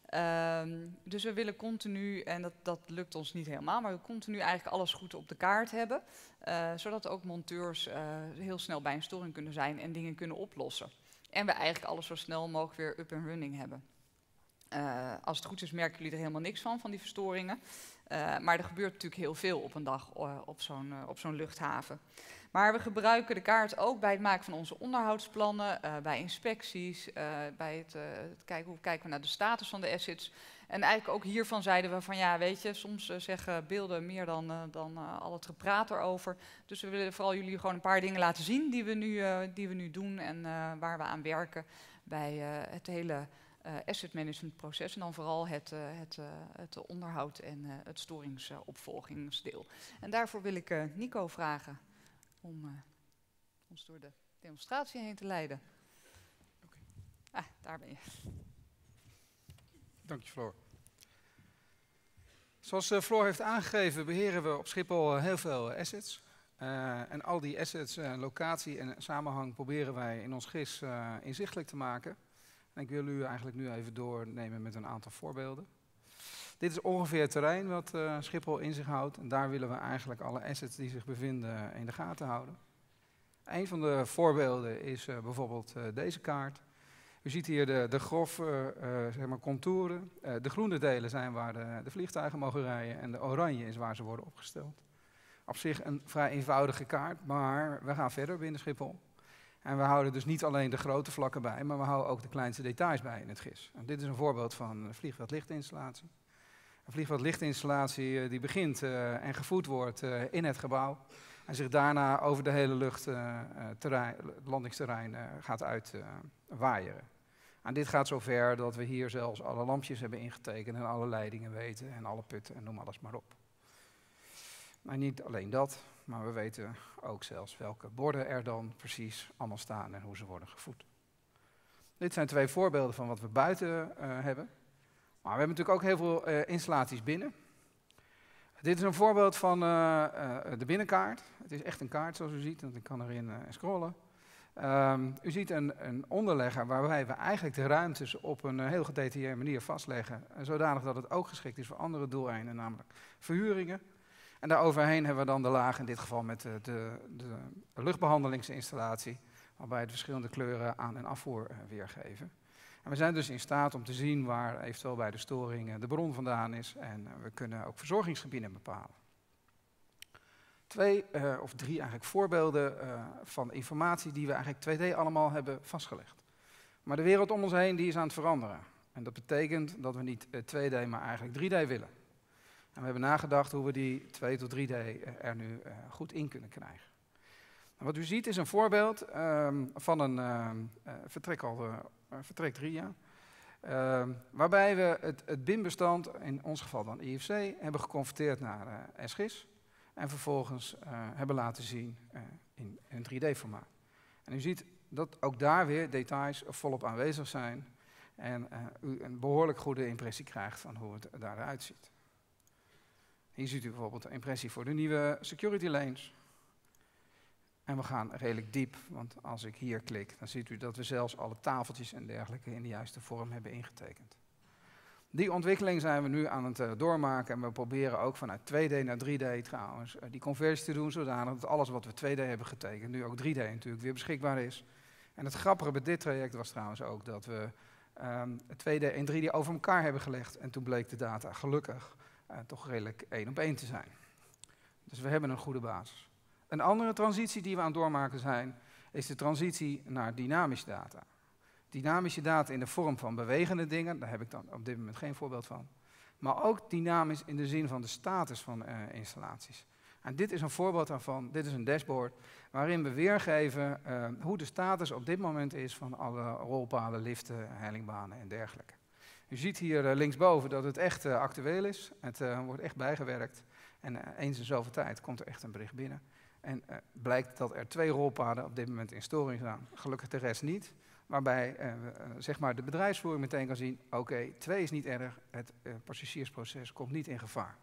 Um, dus we willen continu, en dat, dat lukt ons niet helemaal, maar we continu eigenlijk alles goed op de kaart hebben. Uh, zodat ook monteurs uh, heel snel bij een storing kunnen zijn en dingen kunnen oplossen. En we eigenlijk alles zo snel mogelijk weer up and running hebben. Uh, als het goed is merken jullie er helemaal niks van, van die verstoringen. Uh, maar er gebeurt natuurlijk heel veel op een dag uh, op zo'n uh, op zo'n luchthaven. Maar we gebruiken de kaart ook bij het maken van onze onderhoudsplannen, uh, bij inspecties, uh, bij het, uh, het kijken hoe kijken we naar de status van de assets. En eigenlijk ook hiervan zeiden we van ja, weet je, soms uh, zeggen beelden meer dan, uh, dan uh, al het gepraat erover. Dus we willen vooral jullie gewoon een paar dingen laten zien die we nu, uh, die we nu doen en uh, waar we aan werken bij uh, het hele uh, asset management proces. En dan vooral het, uh, het, uh, het onderhoud en uh, het storingsopvolgingsdeel. En daarvoor wil ik uh, Nico vragen om uh, ons door de demonstratie heen te leiden. Okay. Ah, daar ben je. Dank je, Floor. Zoals uh, Floor heeft aangegeven, beheren we op Schiphol uh, heel veel uh, assets. Uh, en al die assets, uh, locatie en samenhang proberen wij in ons G I S uh, inzichtelijk te maken. En ik wil u eigenlijk nu even doornemen met een aantal voorbeelden. Dit is ongeveer het terrein wat uh, Schiphol in zich houdt. En daar willen we eigenlijk alle assets die zich bevinden in de gaten houden. Een van de voorbeelden is uh, bijvoorbeeld uh, deze kaart. U ziet hier de, de grove uh, zeg maar contouren. Uh, de groene delen zijn waar de, de vliegtuigen mogen rijden en de oranje is waar ze worden opgesteld. Op zich een vrij eenvoudige kaart, maar we gaan verder binnen Schiphol. En we houden dus niet alleen de grote vlakken bij, maar we houden ook de kleinste details bij in het G I S. En dit is een voorbeeld van een vliegveldlichtinstallatie. Een vliegveldlichtinstallatie uh, die begint uh, en gevoed wordt uh, in het gebouw en zich daarna over de hele lucht, uh, uh, terrein, het landingsterrein uh, gaat uitwaaieren. Uh, en dit gaat zover dat we hier zelfs alle lampjes hebben ingetekend en alle leidingen weten en alle putten en noem alles maar op. Maar niet alleen dat, maar we weten ook zelfs welke borden er dan precies allemaal staan en hoe ze worden gevoed. Dit zijn twee voorbeelden van wat we buiten uh, hebben. Maar we hebben natuurlijk ook heel veel uh, installaties binnen. Dit is een voorbeeld van uh, uh, de binnenkaart. Het is echt een kaart zoals u ziet, want ik kan erin uh, scrollen. Um, u ziet een, een onderlegger waarbij we eigenlijk de ruimtes op een uh, heel gedetailleerde manier vastleggen. Uh, zodanig dat het ook geschikt is voor andere doeleinden, namelijk verhuringen. En daaroverheen hebben we dan de laag, in dit geval met de, de, de luchtbehandelingsinstallatie, waarbij de verschillende kleuren aan- en afvoer uh, weergeven. En we zijn dus in staat om te zien waar eventueel bij de storing uh, de bron vandaan is en uh, we kunnen ook verzorgingsgebieden bepalen. Twee uh, of drie eigenlijk voorbeelden uh, van informatie die we eigenlijk twee D allemaal hebben vastgelegd. Maar de wereld om ons heen die is aan het veranderen. En dat betekent dat we niet uh, twee D maar eigenlijk drie D willen. En we hebben nagedacht hoe we die twee tot drie D er nu uh, goed in kunnen krijgen. En wat u ziet is een voorbeeld um, van een uh, uh, vertrek, al, uh, vertrek drie, ja. Uh, waarbij we het, het B I M-bestand, in ons geval dan I F C, hebben geconverteerd naar uh, S G I S. En vervolgens uh, hebben laten zien uh, in, in een drie D-formaat. En u ziet dat ook daar weer details volop aanwezig zijn. En uh, u een behoorlijk goede impressie krijgt van hoe het daaruit ziet. Hier ziet u bijvoorbeeld een impressie voor de nieuwe security lanes. En we gaan redelijk diep, want als ik hier klik, dan ziet u dat we zelfs alle tafeltjes en dergelijke in de juiste vorm hebben ingetekend. Die ontwikkeling zijn we nu aan het uh, doormaken en we proberen ook vanuit twee D naar drie D trouwens uh, die conversie te doen, zodanig dat alles wat we twee D hebben getekend nu ook drie D natuurlijk weer beschikbaar is. En het grappige bij dit traject was trouwens ook dat we um, twee D en drie D over elkaar hebben gelegd en toen bleek de data gelukkig uh, toch redelijk één op één te zijn. Dus we hebben een goede basis. Een andere transitie die we aan het doormaken zijn, is de transitie naar dynamische data. Dynamische data in de vorm van bewegende dingen, daar heb ik dan op dit moment geen voorbeeld van. Maar ook dynamisch in de zin van de status van uh, installaties. En dit is een voorbeeld daarvan, dit is een dashboard, waarin we weergeven uh, hoe de status op dit moment is van alle rolpaden, liften, hellingbanen en dergelijke. U ziet hier uh, linksboven dat het echt uh, actueel is, het uh, wordt echt bijgewerkt. En uh, eens in zoveel tijd komt er echt een bericht binnen. En uh, blijkt dat er twee rolpaden op dit moment in storing staan, gelukkig de rest niet. Waarbij uh, uh, zeg maar de bedrijfsvoering meteen kan zien, oké, okay, twee is niet erg, het uh, passagiersproces komt niet in gevaar.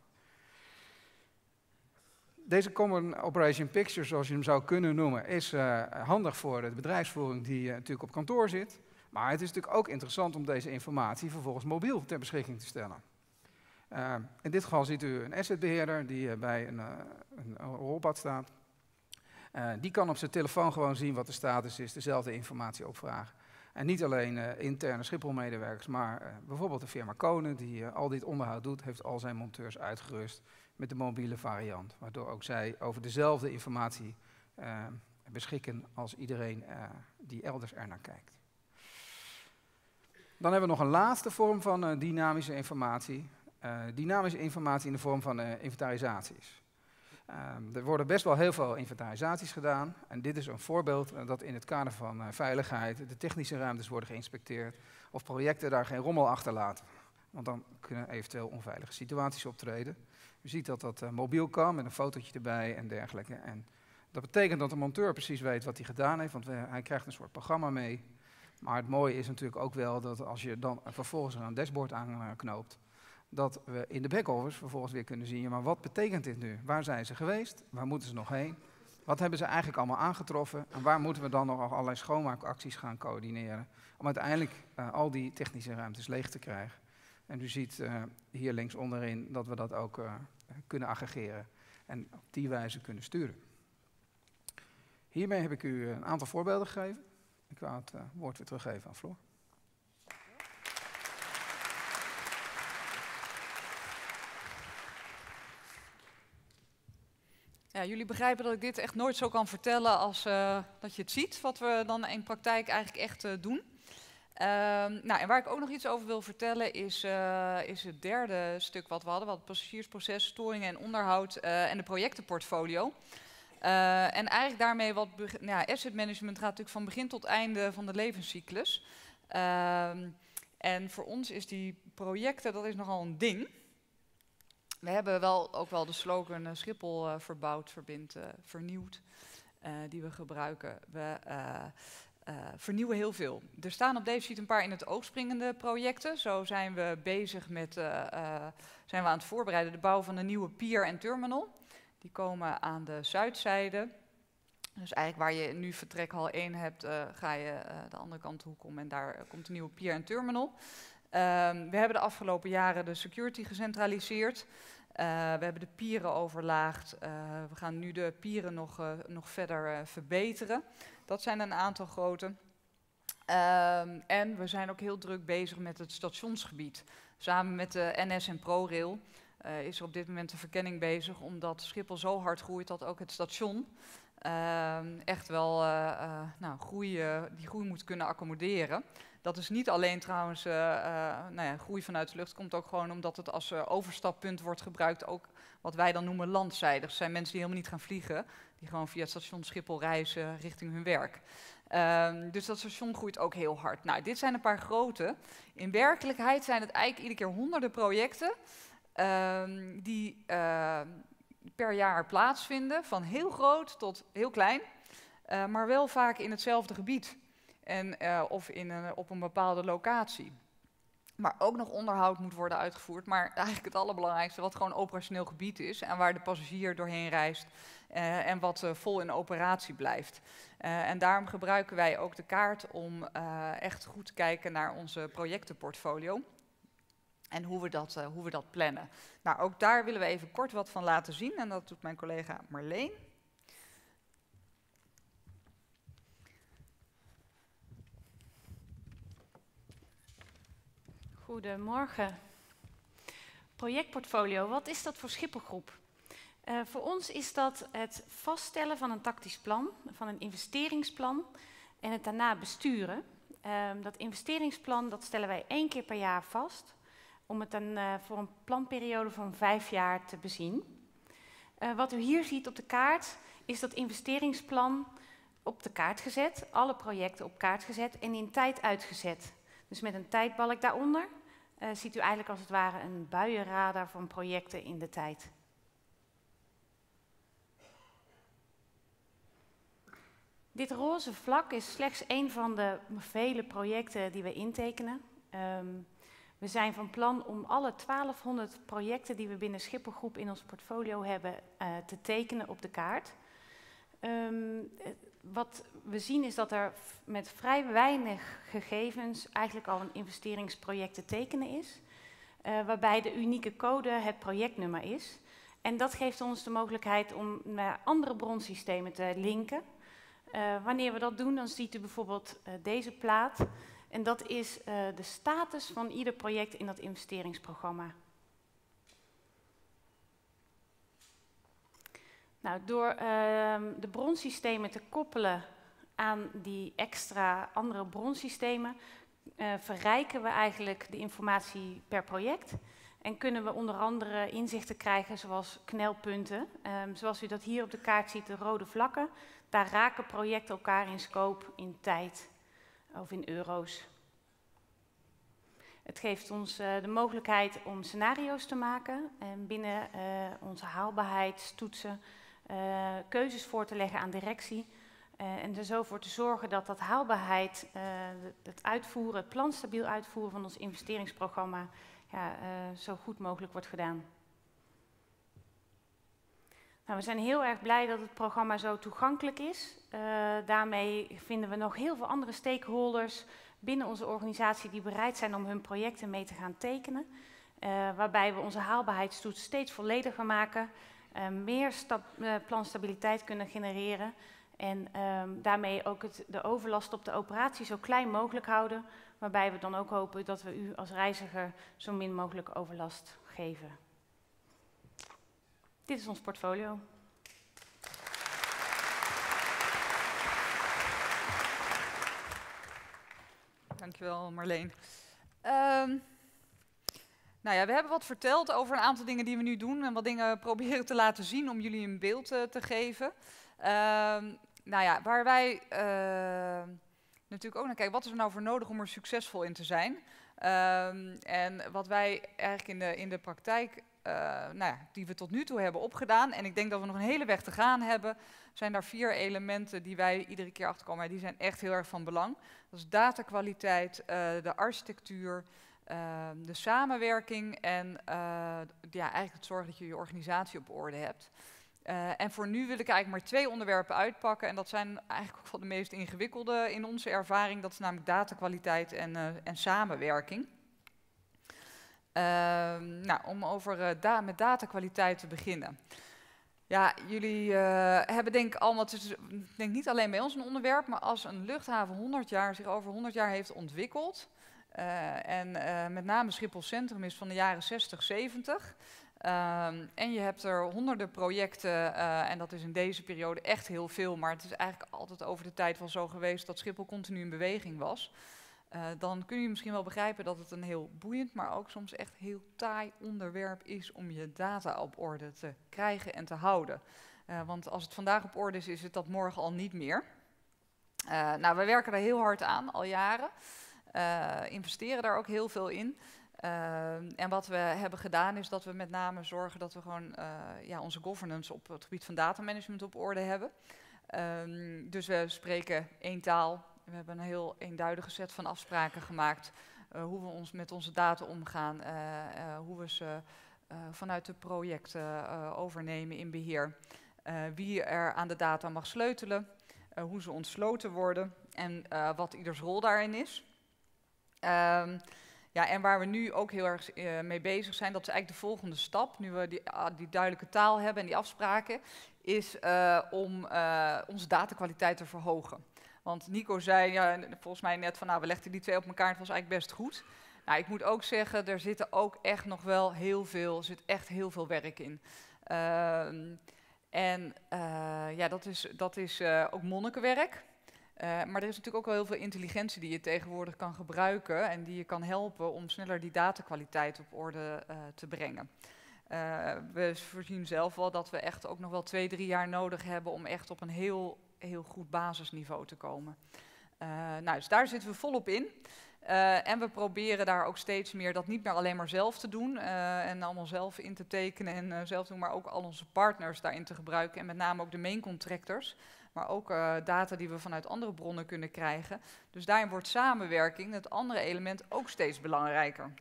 Deze Common Operation Picture, zoals je hem zou kunnen noemen, is uh, handig voor de bedrijfsvoering die uh, natuurlijk op kantoor zit. Maar het is natuurlijk ook interessant om deze informatie vervolgens mobiel ter beschikking te stellen. Uh, in dit geval ziet u een assetbeheerder die uh, bij een, uh, een rolpad staat. Uh, die kan op zijn telefoon gewoon zien wat de status is, dezelfde informatie opvragen. En niet alleen uh, interne Schiphol-medewerkers, maar uh, bijvoorbeeld de firma Kone, die uh, al dit onderhoud doet, heeft al zijn monteurs uitgerust met de mobiele variant. Waardoor ook zij over dezelfde informatie uh, beschikken als iedereen uh, die elders ernaar kijkt. Dan hebben we nog een laatste vorm van uh, dynamische informatie. Uh, dynamische informatie in de vorm van uh, inventarisaties. Uh, er worden best wel heel veel inventarisaties gedaan. En dit is een voorbeeld uh, dat in het kader van uh, veiligheid de technische ruimtes worden geïnspecteerd. Of projecten daar geen rommel achterlaten. Want dan kunnen eventueel onveilige situaties optreden. U ziet dat dat uh, mobiel kan met een fotootje erbij en dergelijke. En dat betekent dat de monteur precies weet wat hij gedaan heeft. Want we, hij krijgt een soort programma mee. Maar het mooie is natuurlijk ook wel dat als je dan uh, vervolgens er een dashboard aan uh, knoopt. Dat we in de back-office vervolgens weer kunnen zien, ja, maar wat betekent dit nu? Waar zijn ze geweest? Waar moeten ze nog heen? Wat hebben ze eigenlijk allemaal aangetroffen? En waar moeten we dan nog allerlei schoonmaakacties gaan coördineren? Om uiteindelijk uh, al die technische ruimtes leeg te krijgen. En u ziet uh, hier links onderin dat we dat ook uh, kunnen aggregeren. En op die wijze kunnen sturen. Hiermee heb ik u een aantal voorbeelden gegeven. Ik wou het uh, woord weer teruggeven aan Floor. Ja, jullie begrijpen dat ik dit echt nooit zo kan vertellen als uh, dat je het ziet, wat we dan in praktijk eigenlijk echt uh, doen. Um, nou, en waar ik ook nog iets over wil vertellen is, uh, is het derde stuk wat we hadden, wat het passagiersproces, storingen en onderhoud uh, en de projectenportfolio. Uh, en eigenlijk daarmee wat, ja, asset management gaat natuurlijk van begin tot einde van de levenscyclus. Um, en voor ons is die projecten, dat is nogal een ding. We hebben wel ook wel de slogan uh, Schiphol uh, verbouwd, verbindt, uh, vernieuwd, uh, die we gebruiken. We uh, uh, vernieuwen heel veel. Er staan op deze sheet een paar in het oog springende projecten. Zo zijn we bezig met, uh, uh, zijn we aan het voorbereiden de bouw van een nieuwe pier en terminal. Die komen aan de zuidzijde. Dus eigenlijk waar je nu vertrekhal één hebt, uh, ga je uh, de andere kant hoek om en daar uh, komt een nieuwe pier en terminal. Um, we hebben de afgelopen jaren de security gecentraliseerd. Uh, we hebben de pieren overlaagd. Uh, we gaan nu de pieren nog, uh, nog verder uh, verbeteren. Dat zijn een aantal grote. Um, en we zijn ook heel druk bezig met het stationsgebied. Samen met de N S en ProRail uh, is er op dit moment de verkenning bezig, omdat Schiphol zo hard groeit dat ook het station uh, echt wel uh, uh, nou, groei, uh, die groei moet kunnen accommoderen. Dat is niet alleen trouwens uh, uh, nou ja, groei vanuit de lucht, komt ook gewoon omdat het als uh, overstappunt wordt gebruikt, ook wat wij dan noemen landzijdig. Er zijn mensen die helemaal niet gaan vliegen, die gewoon via het station Schiphol reizen richting hun werk. Um, dus dat station groeit ook heel hard. Nou, dit zijn een paar grote. In werkelijkheid zijn het eigenlijk iedere keer honderden projecten um, die uh, per jaar plaatsvinden, van heel groot tot heel klein, uh, maar wel vaak in hetzelfde gebied. En, uh, of in een, op een bepaalde locatie. Maar ook nog onderhoud moet worden uitgevoerd. Maar eigenlijk het allerbelangrijkste, wat gewoon operationeel gebied is en waar de passagier doorheen reist uh, en wat uh, vol in operatie blijft. Uh, en daarom gebruiken wij ook de kaart om uh, echt goed te kijken naar onze projectenportfolio en hoe we dat, uh, hoe we dat plannen. Nou, ook daar willen we even kort wat van laten zien en dat doet mijn collega Marleen. Goedemorgen. Projectportfolio, wat is dat voor Schiphol Groep? Uh, voor ons is dat het vaststellen van een tactisch plan, van een investeringsplan en het daarna besturen. Uh, dat investeringsplan dat stellen wij één keer per jaar vast, om het dan uh, voor een planperiode van vijf jaar te bezien. Uh, wat u hier ziet op de kaart is dat investeringsplan op de kaart gezet, alle projecten op kaart gezet en in tijd uitgezet. Dus met een tijdbalk daaronder uh, ziet u eigenlijk als het ware een buienradar van projecten in de tijd. Dit roze vlak is slechts één van de vele projecten die we intekenen. Um, we zijn van plan om alle twaalfhonderd projecten die we binnen Schiphol Groep in ons portfolio hebben uh, te tekenen op de kaart. Um, Wat we zien is dat er met vrij weinig gegevens eigenlijk al een investeringsproject te tekenen is, uh, waarbij de unieke code het projectnummer is. En dat geeft ons de mogelijkheid om naar andere bronsystemen te linken. Uh, wanneer we dat doen, dan ziet u bijvoorbeeld uh, deze plaat. En dat is uh, de status van ieder project in dat investeringsprogramma. Nou, door uh, de bronsystemen te koppelen aan die extra andere bronsystemen, uh, verrijken we eigenlijk de informatie per project. En kunnen we onder andere inzichten krijgen zoals knelpunten. Um, zoals u dat hier op de kaart ziet, de rode vlakken. Daar raken projecten elkaar in scope, in tijd of in euro's. Het geeft ons uh, de mogelijkheid om scenario's te maken en binnen uh, onze haalbaarheidstoetsen uh, keuzes voor te leggen aan directie. Uh, en er zo voor te zorgen dat dat haalbaarheid, uh, het uitvoeren, het planstabiel uitvoeren van ons investeringsprogramma ja, uh, zo goed mogelijk wordt gedaan. Nou, we zijn heel erg blij dat het programma zo toegankelijk is. Uh, daarmee vinden we nog heel veel andere stakeholders binnen onze organisatie die bereid zijn om hun projecten mee te gaan tekenen. Uh, waarbij we onze haalbaarheidstoets steeds vollediger maken, uh, meer uh, planstabiliteit kunnen genereren en um, daarmee ook het, de overlast op de operatie zo klein mogelijk houden. Waarbij we dan ook hopen dat we u als reiziger zo min mogelijk overlast geven. Dit is ons portfolio. Dankjewel Marleen. Um, nou ja, we hebben wat verteld over een aantal dingen die we nu doen en wat dingen proberen te laten zien om jullie een beeld uh, te geven. Um, nou ja, waar wij uh, natuurlijk ook naar kijken, wat is er nou voor nodig om er succesvol in te zijn? Um, en wat wij eigenlijk in de, in de praktijk, uh, nou ja, die we tot nu toe hebben opgedaan, en ik denk dat we nog een hele weg te gaan hebben, zijn daar vier elementen die wij iedere keer achterkomen. Die zijn echt heel erg van belang. Dat is datakwaliteit, uh, de architectuur, uh, de samenwerking en uh, ja, eigenlijk het zorgen dat je je organisatie op orde hebt. Uh, en voor nu wil ik eigenlijk maar twee onderwerpen uitpakken. En dat zijn eigenlijk ook wel de meest ingewikkelde in onze ervaring. Dat is namelijk datakwaliteit en, uh, en samenwerking. Uh, nou, om over, uh, da met datakwaliteit te beginnen. Ja, jullie uh, hebben denk ik allemaal, het is denk ik niet alleen bij ons een onderwerp, maar als een luchthaven honderd jaar, zich over honderd jaar heeft ontwikkeld, uh, en uh, met name Schiphol Centrum is van de jaren zestig, zeventig, um, en je hebt er honderden projecten, uh, en dat is in deze periode echt heel veel, maar het is eigenlijk altijd over de tijd wel zo geweest dat Schiphol continu in beweging was. Uh, dan kun je misschien wel begrijpen dat het een heel boeiend, maar ook soms echt heel taai onderwerp is om je data op orde te krijgen en te houden. Uh, want als het vandaag op orde is, is het dat morgen al niet meer. Uh, nou, we werken daar heel hard aan, al jaren. Uh, investeren daar ook heel veel in. Uh, en wat we hebben gedaan is dat we met name zorgen dat we gewoon uh, ja, onze governance op het gebied van datamanagement op orde hebben. Um, dus we spreken één taal. We hebben een heel eenduidige set van afspraken gemaakt. Uh, hoe we ons met onze data omgaan. Uh, uh, hoe we ze uh, vanuit de projecten uh, overnemen in beheer. Uh, wie er aan de data mag sleutelen. Uh, hoe ze ontsloten worden. En uh, wat ieders rol daarin is. Um, ja, en waar we nu ook heel erg uh, mee bezig zijn. Dat is eigenlijk de volgende stap. Nu we die, uh, die duidelijke taal hebben en die afspraken. Is uh, om uh, onze datakwaliteit te verhogen. Want Nico zei ja, volgens mij net van nou, we legden die twee op elkaar, het was eigenlijk best goed. Nou, ik moet ook zeggen, er zit ook echt nog wel heel veel, er zit echt heel veel werk in. Uh, en uh, ja, dat is, dat is uh, ook monnikenwerk. Uh, maar er is natuurlijk ook wel heel veel intelligentie die je tegenwoordig kan gebruiken en die je kan helpen om sneller die datakwaliteit op orde uh, te brengen. Uh, we voorzien zelf wel dat we echt ook nog wel twee, drie jaar nodig hebben om echt op een heel heel goed basisniveau te komen. Uh, nou, dus daar zitten we volop in. Uh, en we proberen daar ook steeds meer dat niet meer alleen maar zelf te doen uh, en allemaal zelf in te tekenen en uh, zelf doen, maar ook al onze partners daarin te gebruiken en met name ook de main contractors, maar ook uh, data die we vanuit andere bronnen kunnen krijgen. Dus daarin wordt samenwerking, het andere element, ook steeds belangrijker.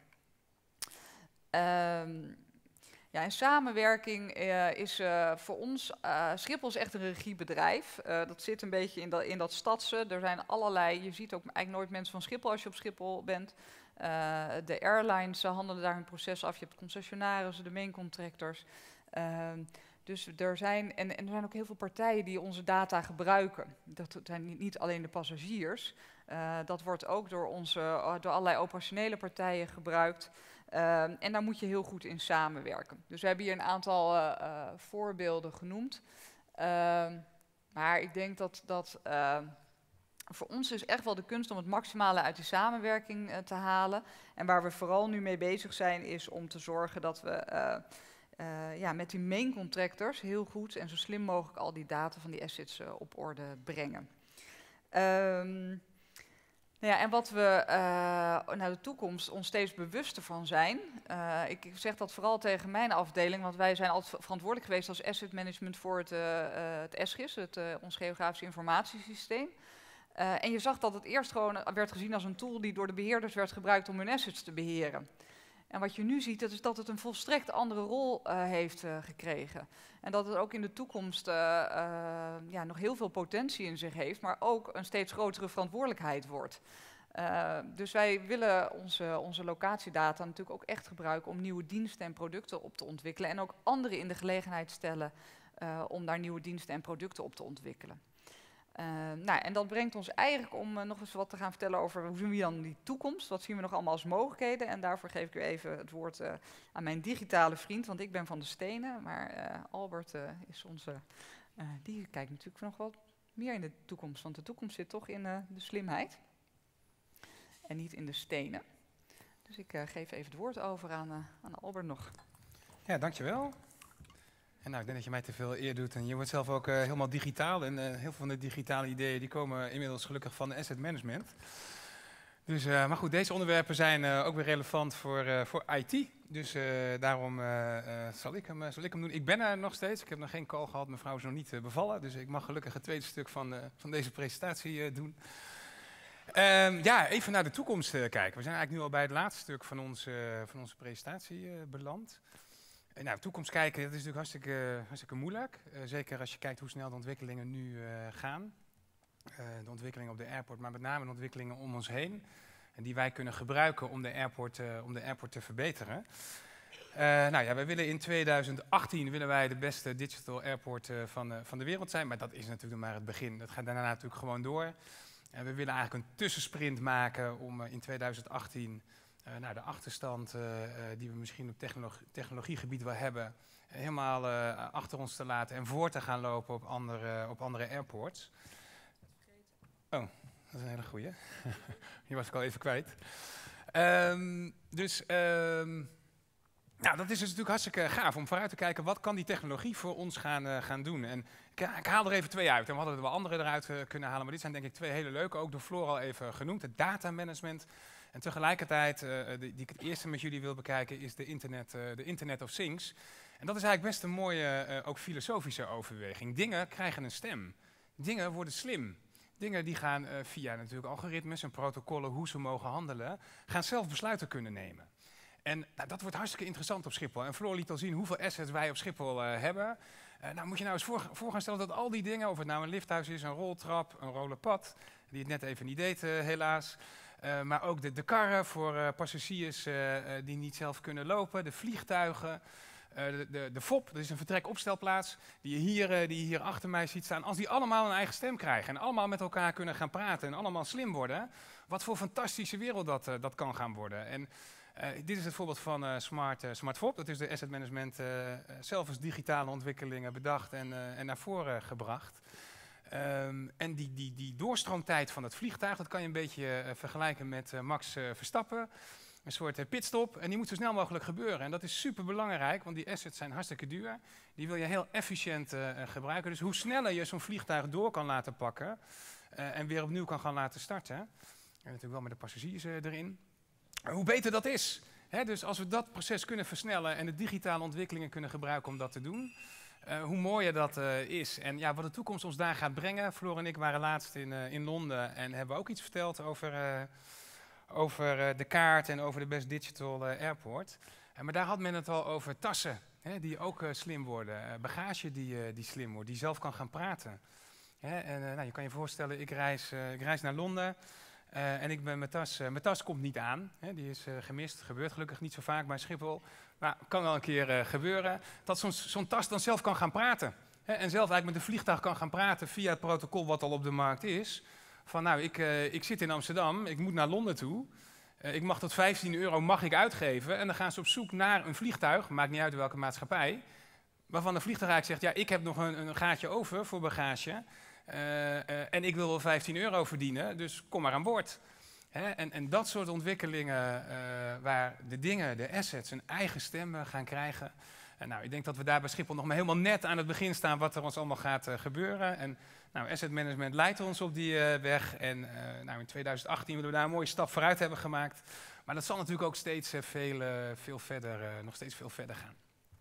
Um, Ja, en samenwerking uh, is uh, voor ons, uh, Schiphol is echt een regiebedrijf. Uh, dat zit een beetje in, dat, in dat stadse. Er zijn allerlei, je ziet ook eigenlijk nooit mensen van Schiphol als je op Schiphol bent. Uh, de airlines uh, handelen daar hun proces af. Je hebt concessionarissen, de main contractors. Uh, dus er zijn, en, en er zijn ook heel veel partijen die onze data gebruiken. Dat zijn niet, niet alleen de passagiers. Uh, dat wordt ook door, onze, uh, door allerlei operationele partijen gebruikt. Uh, en daar moet je heel goed in samenwerken. Dus we hebben hier een aantal uh, uh, voorbeelden genoemd. Uh, maar ik denk dat, dat uh, voor ons is echt wel de kunst om het maximale uit die samenwerking uh, te halen. En waar we vooral nu mee bezig zijn is om te zorgen dat we uh, uh, ja, met die main contractors heel goed en zo slim mogelijk al die data van die assets uh, op orde brengen. Um, Nou ja, en wat we uh, naar de toekomst ons steeds bewuster van zijn. Uh, ik, ik zeg dat vooral tegen mijn afdeling, want wij zijn altijd verantwoordelijk geweest als asset management voor het, uh, uh, het S G I S, het, uh, ons geografisch informatiesysteem. Uh, en je zag dat het eerst gewoon werd gezien als een tool die door de beheerders werd gebruikt om hun assets te beheren. En wat je nu ziet, dat is dat het een volstrekt andere rol uh, heeft uh, gekregen. En dat het ook in de toekomst uh, uh, ja, nog heel veel potentie in zich heeft, maar ook een steeds grotere verantwoordelijkheid wordt. Uh, dus wij willen onze, onze locatiedata natuurlijk ook echt gebruiken om nieuwe diensten en producten op te ontwikkelen. En ook anderen in de gelegenheid stellen uh, om daar nieuwe diensten en producten op te ontwikkelen. Uh, nou, en dat brengt ons eigenlijk om uh, nog eens wat te gaan vertellen over hoe zien we dan die toekomst. Wat zien we nog allemaal als mogelijkheden. En daarvoor geef ik u even het woord uh, aan mijn digitale vriend, want ik ben van de stenen. Maar uh, Albert uh, is onze, uh, die kijkt natuurlijk nog wat meer in de toekomst. Want de toekomst zit toch in uh, de slimheid. en niet in de stenen. Dus ik uh, geef even het woord over aan, uh, aan Albert nog. Ja, dankjewel. En nou, ik denk dat je mij te veel eer doet. En je wordt zelf ook uh, helemaal digitaal. En uh, heel veel van de digitale ideeën die komen inmiddels gelukkig van de asset management. Dus, uh, maar goed, deze onderwerpen zijn uh, ook weer relevant voor, uh, voor I T. Dus uh, daarom uh, uh, zal, ik hem, uh, zal ik hem doen. Ik ben er nog steeds. Ik heb nog geen call gehad. Mijn vrouw is nog niet uh, bevallen. Dus ik mag gelukkig het tweede stuk van, uh, van deze presentatie uh, doen. Um, ja, even naar de toekomst uh, kijken. We zijn eigenlijk nu al bij het laatste stuk van, ons, uh, van onze presentatie uh, beland. Uh, nou, toekomst kijken, dat is natuurlijk hartstikke, uh, hartstikke moeilijk. Uh, zeker als je kijkt hoe snel de ontwikkelingen nu uh, gaan. Uh, de ontwikkelingen op de airport, maar met name de ontwikkelingen om ons heen. En die wij kunnen gebruiken om de airport, uh, om de airport te verbeteren. Uh, nou ja, wij willen in tweeduizend achttien willen wij de beste digital airport uh, van, uh, van de wereld zijn. Maar dat is natuurlijk maar het begin. Dat gaat daarna natuurlijk gewoon door. En we willen eigenlijk een tussensprint maken om uh, in tweeduizend achttien uh, nou, de achterstand uh, uh, die we misschien op technologie, technologiegebied wel hebben, uh, helemaal uh, achter ons te laten en voor te gaan lopen op andere, op andere airports. Oh, dat is een hele goeie. Die was ik al even kwijt. Um, dus um, nou, dat is dus natuurlijk hartstikke gaaf om vooruit te kijken wat kan die technologie voor ons gaan, uh, gaan doen. En ik, ik haal er even twee uit. En we hadden er wel andere eruit uh, kunnen halen, maar dit zijn denk ik twee hele leuke, ook door Floor al even genoemd. Het datamanagement. En tegelijkertijd, uh, die, die ik het eerste met jullie wil bekijken, is de Internet, uh, de Internet of Things. En dat is eigenlijk best een mooie, uh, ook filosofische overweging. Dingen krijgen een stem. Dingen worden slim. Dingen die gaan uh, via natuurlijk algoritmes en protocollen, hoe ze mogen handelen, gaan zelf besluiten kunnen nemen. En nou, dat wordt hartstikke interessant op Schiphol. En Floor liet al zien hoeveel assets wij op Schiphol uh, hebben. Uh, nou moet je nou eens voor, voor gaan stellen dat al die dingen, of het nou een lifthuis is, een roltrap, een rollenpad, die het net even niet deed uh, helaas. Uh, maar ook de, de karren voor uh, passagiers uh, uh, die niet zelf kunnen lopen, de vliegtuigen. Uh, de, de, de F O P, dat is een vertrekopstelplaats, die je, hier, uh, die je hier achter mij ziet staan. Als die allemaal een eigen stem krijgen en allemaal met elkaar kunnen gaan praten en allemaal slim worden, wat voor fantastische wereld dat, uh, dat kan gaan worden. En uh, dit is het voorbeeld van uh, Smart, uh, Smart F O P, dat is de asset management uh, zelf als digitale ontwikkelingen bedacht en, uh, en naar voren gebracht. Um, en die, die, die doorstroomtijd van het vliegtuig, dat kan je een beetje uh, vergelijken met uh, Max uh, Verstappen. Een soort uh, pitstop en die moet zo snel mogelijk gebeuren. En dat is super belangrijk, want die assets zijn hartstikke duur. Die wil je heel efficiënt uh, gebruiken. Dus hoe sneller je zo'n vliegtuig door kan laten pakken uh, en weer opnieuw kan gaan laten starten. En natuurlijk wel met de passagiers uh, erin. Uh, hoe beter dat is. Hè? Dus als we dat proces kunnen versnellen en de digitale ontwikkelingen kunnen gebruiken om dat te doen. Uh, hoe mooier dat uh, is. En ja, wat de toekomst ons daar gaat brengen. Floor en ik waren laatst in, uh, in Londen en hebben ook iets verteld over... Uh, over uh, de kaart en over de Best Digital uh, Airport. Uh, maar daar had men het al over tassen, hè, die ook uh, slim worden. Uh, bagage die, uh, die slim wordt, die zelf kan gaan praten. Hè, en uh, nou, je kan je voorstellen, ik reis, uh, ik reis naar Londen uh, en ik ben mijn tas, uh, mijn tas komt niet aan. Hè, die is uh, gemist, gebeurt gelukkig niet zo vaak bij Schiphol. Maar kan wel een keer uh, gebeuren. Dat zo'n zo'n tas dan zelf kan gaan praten. Hè, en zelf eigenlijk met een vliegtuig kan gaan praten via het protocol wat al op de markt is. Van nou, ik, uh, ik zit in Amsterdam, ik moet naar Londen toe. Uh, ik mag tot vijftien euro mag ik uitgeven. En dan gaan ze op zoek naar een vliegtuig, maakt niet uit welke maatschappij. Waarvan de vliegtuig eigenlijk zegt, ja, ik heb nog een, een gaatje over voor bagage. Uh, uh, en ik wil wel vijftien euro verdienen, dus kom maar aan boord. Hè? En, en dat soort ontwikkelingen uh, waar de dingen, de assets, een eigen stem uh, gaan krijgen. Uh, nou, ik denk dat we daar bij Schiphol nog maar helemaal net aan het begin staan wat er ons allemaal gaat uh, gebeuren. En nou, asset management leidt ons op die uh, weg. En uh, nou, in tweeduizend achttien willen we daar een mooie stap vooruit hebben gemaakt. Maar dat zal natuurlijk ook steeds uh, veel, uh, veel verder, uh, nog steeds veel verder gaan.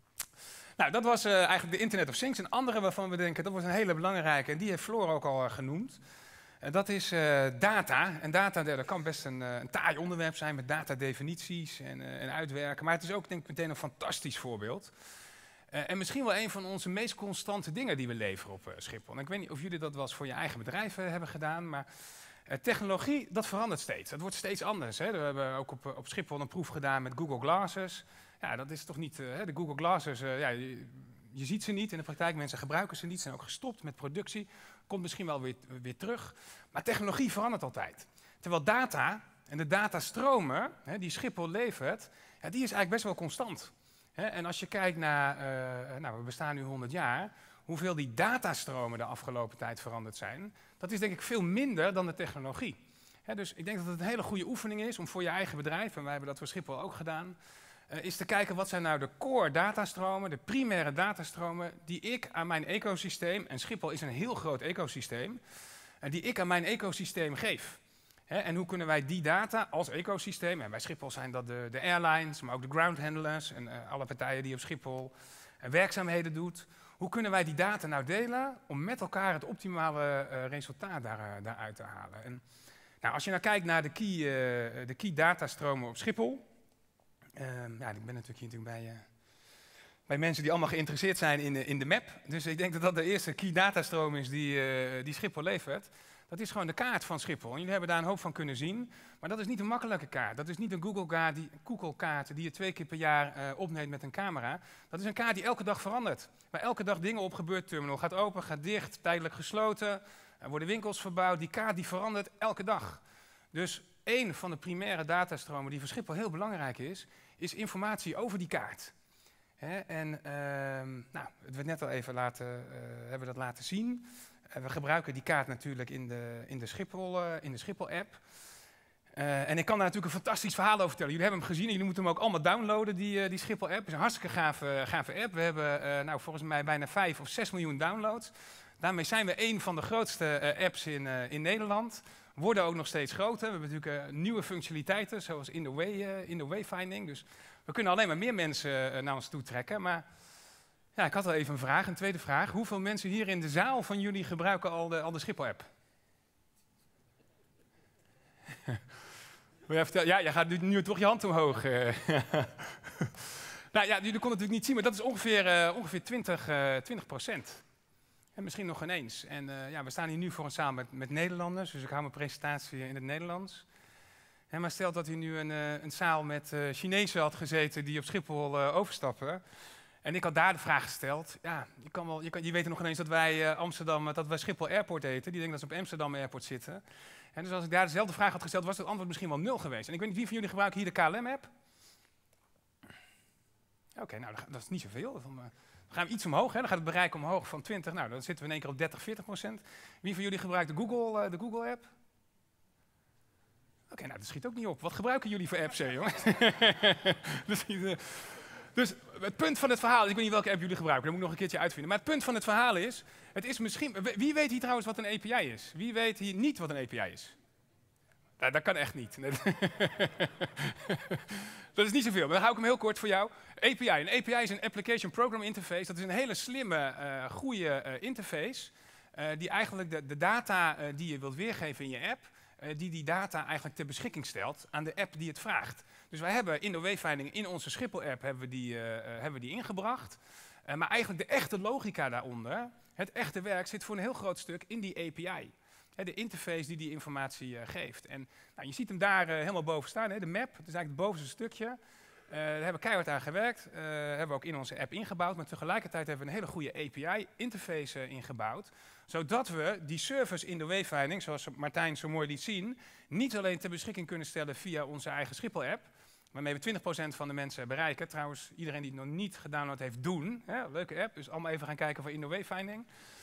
Nou, dat was uh, eigenlijk de Internet of Things. Een andere waarvan we denken, dat was een hele belangrijke. En die heeft Floor ook al uh, genoemd. Uh, dat is uh, data. En data, dat kan best een, uh, een taai onderwerp zijn met datadefinities en, uh, en uitwerken. Maar het is ook denk ik meteen een fantastisch voorbeeld. Uh, en misschien wel een van onze meest constante dingen die we leveren op uh, Schiphol. En ik weet niet of jullie dat wel eens voor je eigen bedrijf uh, hebben gedaan, maar uh, technologie, dat verandert steeds. Dat wordt steeds anders. Hè. We hebben ook op, uh, op Schiphol een proef gedaan met Google Glasses. Ja, dat is toch niet... Uh, de Google Glasses, uh, ja, je, je ziet ze niet in de praktijk. Mensen gebruiken ze niet, ze zijn ook gestopt met productie. Komt misschien wel weer, weer terug. Maar technologie verandert altijd. Terwijl data en de datastromen hè, die Schiphol levert, ja, die is eigenlijk best wel constant. He, en als je kijkt naar, uh, nou we bestaan nu honderd jaar, hoeveel die datastromen de afgelopen tijd veranderd zijn, dat is denk ik veel minder dan de technologie. He, dus ik denk dat het een hele goede oefening is om voor je eigen bedrijf, en wij hebben dat voor Schiphol ook gedaan, uh, is te kijken wat zijn nou de core datastromen, de primaire datastromen die ik aan mijn ecosysteem, en Schiphol is een heel groot ecosysteem, uh, die ik aan mijn ecosysteem geef. He, en hoe kunnen wij die data als ecosysteem, en bij Schiphol zijn dat de, de airlines, maar ook de groundhandlers en uh, alle partijen die op Schiphol uh, werkzaamheden doet, hoe kunnen wij die data nou delen om met elkaar het optimale uh, resultaat daar, uh, daaruit te halen. En, nou, als je nou kijkt naar de key, uh, de key datastromen op Schiphol, uh, ja, ik ben natuurlijk hier natuurlijk bij, uh, bij mensen die allemaal geïnteresseerd zijn in de, in de map. Dus ik denk dat dat de eerste key datastroom is die, uh, die Schiphol levert. Dat is gewoon de kaart van Schiphol. En jullie hebben daar een hoop van kunnen zien. Maar dat is niet een makkelijke kaart. Dat is niet een Google-kaart die, Google-kaart die je twee keer per jaar uh, opneemt met een camera. Dat is een kaart die elke dag verandert. Waar elke dag dingen op gebeurt. Terminal gaat open, gaat dicht, tijdelijk gesloten. Er worden winkels verbouwd. Die kaart die verandert elke dag. Dus één van de primaire datastromen die voor Schiphol heel belangrijk is, is informatie over die kaart. Hè, en uh, nou, het werd net al even laten, uh, hebben we dat laten zien. Uh, we gebruiken die kaart natuurlijk in de, in de Schiphol, uh, in de Schiphol-app. Uh, en ik kan daar natuurlijk een fantastisch verhaal over vertellen. Jullie hebben hem gezien en jullie moeten hem ook allemaal downloaden, die, uh, die Schiphol-app. Het is een hartstikke gave, gave app. We hebben uh, nou, volgens mij bijna vijf of zes miljoen downloads. Daarmee zijn we een van de grootste uh, apps in, uh, in Nederland. Worden ook nog steeds groter. We hebben natuurlijk uh, nieuwe functionaliteiten, zoals in the way, uh, in the wayfinding. Dus we kunnen alleen maar meer mensen uh, naar ons toe trekken. Maar ja, ik had al even een vraag, een tweede vraag. Hoeveel mensen hier in de zaal van jullie gebruiken al de, al de Schiphol-app? Ja, jij gaat nu, nu toch je hand omhoog. Uh. Nou ja, jullie konden het natuurlijk niet zien, maar dat is ongeveer, uh, ongeveer twintig procent. En misschien nog ineens. En uh, ja, we staan hier nu voor een zaal met, met Nederlanders, dus ik hou mijn presentatie in het Nederlands. He, maar stel dat u nu een, uh, een zaal met uh, Chinezen had gezeten die op Schiphol uh, overstappen. En ik had daar de vraag gesteld. Ja, je, kan wel, je, kan, je weet nog ineens dat wij uh, Amsterdam, dat wij Schiphol Airport heten. Die denken dat ze op Amsterdam Airport zitten. En dus als ik daar dezelfde vraag had gesteld, was het antwoord misschien wel nul geweest. En ik weet niet wie van jullie gebruiken hier de K L M-app? Oké, okay, nou dat is niet zoveel. Dan, uh, dan gaan we iets omhoog, hè? Dan gaat het bereik omhoog van twintig. Nou, dan zitten we in één keer op dertig, veertig procent. Wie van jullie gebruikt de Google, uh, de Google-app? Oké, okay, nou dat schiet ook niet op. Wat gebruiken jullie voor apps, hè, jongen? dus, uh, dus het punt van het verhaal, ik weet niet welke app jullie gebruiken, dat moet ik nog een keertje uitvinden. Maar het punt van het verhaal is, het is misschien, wie weet hier trouwens wat een A P I is? Wie weet hier niet wat een A P I is? Nou, dat kan echt niet. Dat is niet zoveel, maar dan hou ik hem heel kort voor jou. A P I, een A P I is een Application Program Interface. Dat is een hele slimme, uh, goede uh, interface, uh, die eigenlijk de, de data uh, die je wilt weergeven in je app, uh, die die data eigenlijk ter beschikking stelt aan de app die het vraagt. Dus wij hebben in de wayfinding in onze Schiphol-app hebben we die, uh, uh, hebben we die ingebracht. Uh, maar eigenlijk de echte logica daaronder, het echte werk, zit voor een heel groot stuk in die A P I. He, de interface die die informatie uh, geeft. En nou, je ziet hem daar uh, helemaal boven staan, he, de map. Dat is eigenlijk het bovenste stukje. Uh, daar hebben we keihard aan gewerkt. Uh, hebben we ook in onze app ingebouwd. Maar tegelijkertijd hebben we een hele goede A P I-interface uh, ingebouwd. Zodat we die service in de wayfinding, zoals Martijn zo mooi liet zien, niet alleen ter beschikking kunnen stellen via onze eigen Schiphol-app, waarmee we twintig procent van de mensen bereiken. Trouwens, iedereen die het nog niet gedownload heeft, doen. Hè, leuke app, dus allemaal even gaan kijken voor in de wayfinding.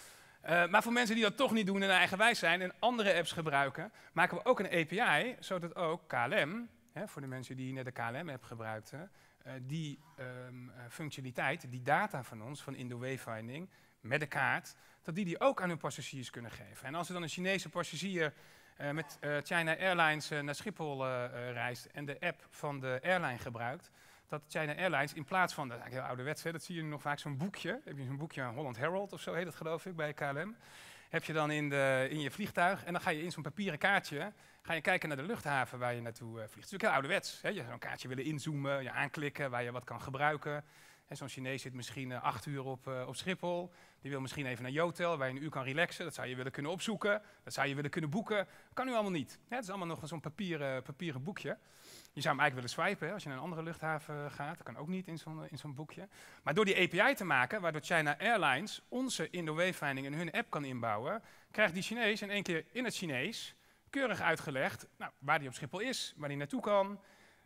Uh, maar voor mensen die dat toch niet doen en eigenwijs zijn en andere apps gebruiken, maken we ook een A P I, zodat ook K L M, hè, voor de mensen die net de K L M-app gebruikten, uh, die um, uh, functionaliteit, die data van ons, van in the wayfinding, met de kaart, dat die die ook aan hun passagiers kunnen geven. En als er dan een Chinese passagier uh, met uh, China Airlines uh, naar Schiphol uh, uh, reist en de app van de airline gebruikt, dat China Airlines in plaats van, dat is eigenlijk heel ouderwets, hè, dat zie je nog vaak zo'n boekje, heb je zo'n boekje, Holland Herald of zo heet het geloof ik, bij K L M, heb je dan in, de, in je vliegtuig en dan ga je in zo'n papieren kaartje, ga je kijken naar de luchthaven waar je naartoe uh, vliegt. Het is natuurlijk heel ouderwets, hè, je zou een kaartje willen inzoomen, je aanklikken waar je wat kan gebruiken. Zo'n Chinees zit misschien uh, acht uur op, uh, op Schiphol, die wil misschien even naar je hotel waar je een uur kan relaxen, dat zou je willen kunnen opzoeken, dat zou je willen kunnen boeken, kan nu allemaal niet. Hè, het is allemaal nog zo'n papieren, papieren boekje. Je zou hem eigenlijk willen swipen hè, als je naar een andere luchthaven gaat. Dat kan ook niet in zo'n in zo'n boekje. Maar door die A P I te maken, waardoor China Airlines onze in the wayfinding in hun app kan inbouwen, krijgt die Chinees in één keer in het Chinees keurig uitgelegd nou, waar die op Schiphol is, waar die naartoe kan.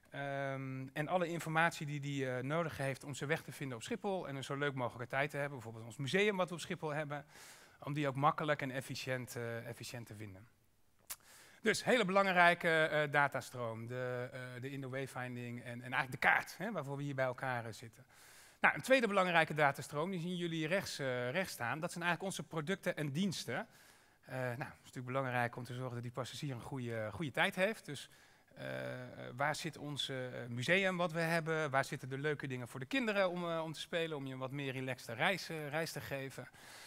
Um, en alle informatie die die uh, nodig heeft om zijn weg te vinden op Schiphol en een zo leuk mogelijke tijd te hebben. Bijvoorbeeld ons museum wat we op Schiphol hebben. Om die ook makkelijk en efficiënt, uh, efficiënt te vinden. Dus hele belangrijke uh, datastroom, de, uh, de Indo-Wayfinding en, en eigenlijk de kaart, hè, waarvoor we hier bij elkaar uh, zitten. Nou, een tweede belangrijke datastroom, die zien jullie rechts, uh, rechts staan, dat zijn eigenlijk onze producten en diensten. Uh, nou, het is natuurlijk belangrijk om te zorgen dat die passagier een goede, goede tijd heeft. Dus uh, waar zit ons uh, museum wat we hebben? Waar zitten de leuke dingen voor de kinderen om, uh, om te spelen, om je een wat meer relaxte reis, uh, reis te geven?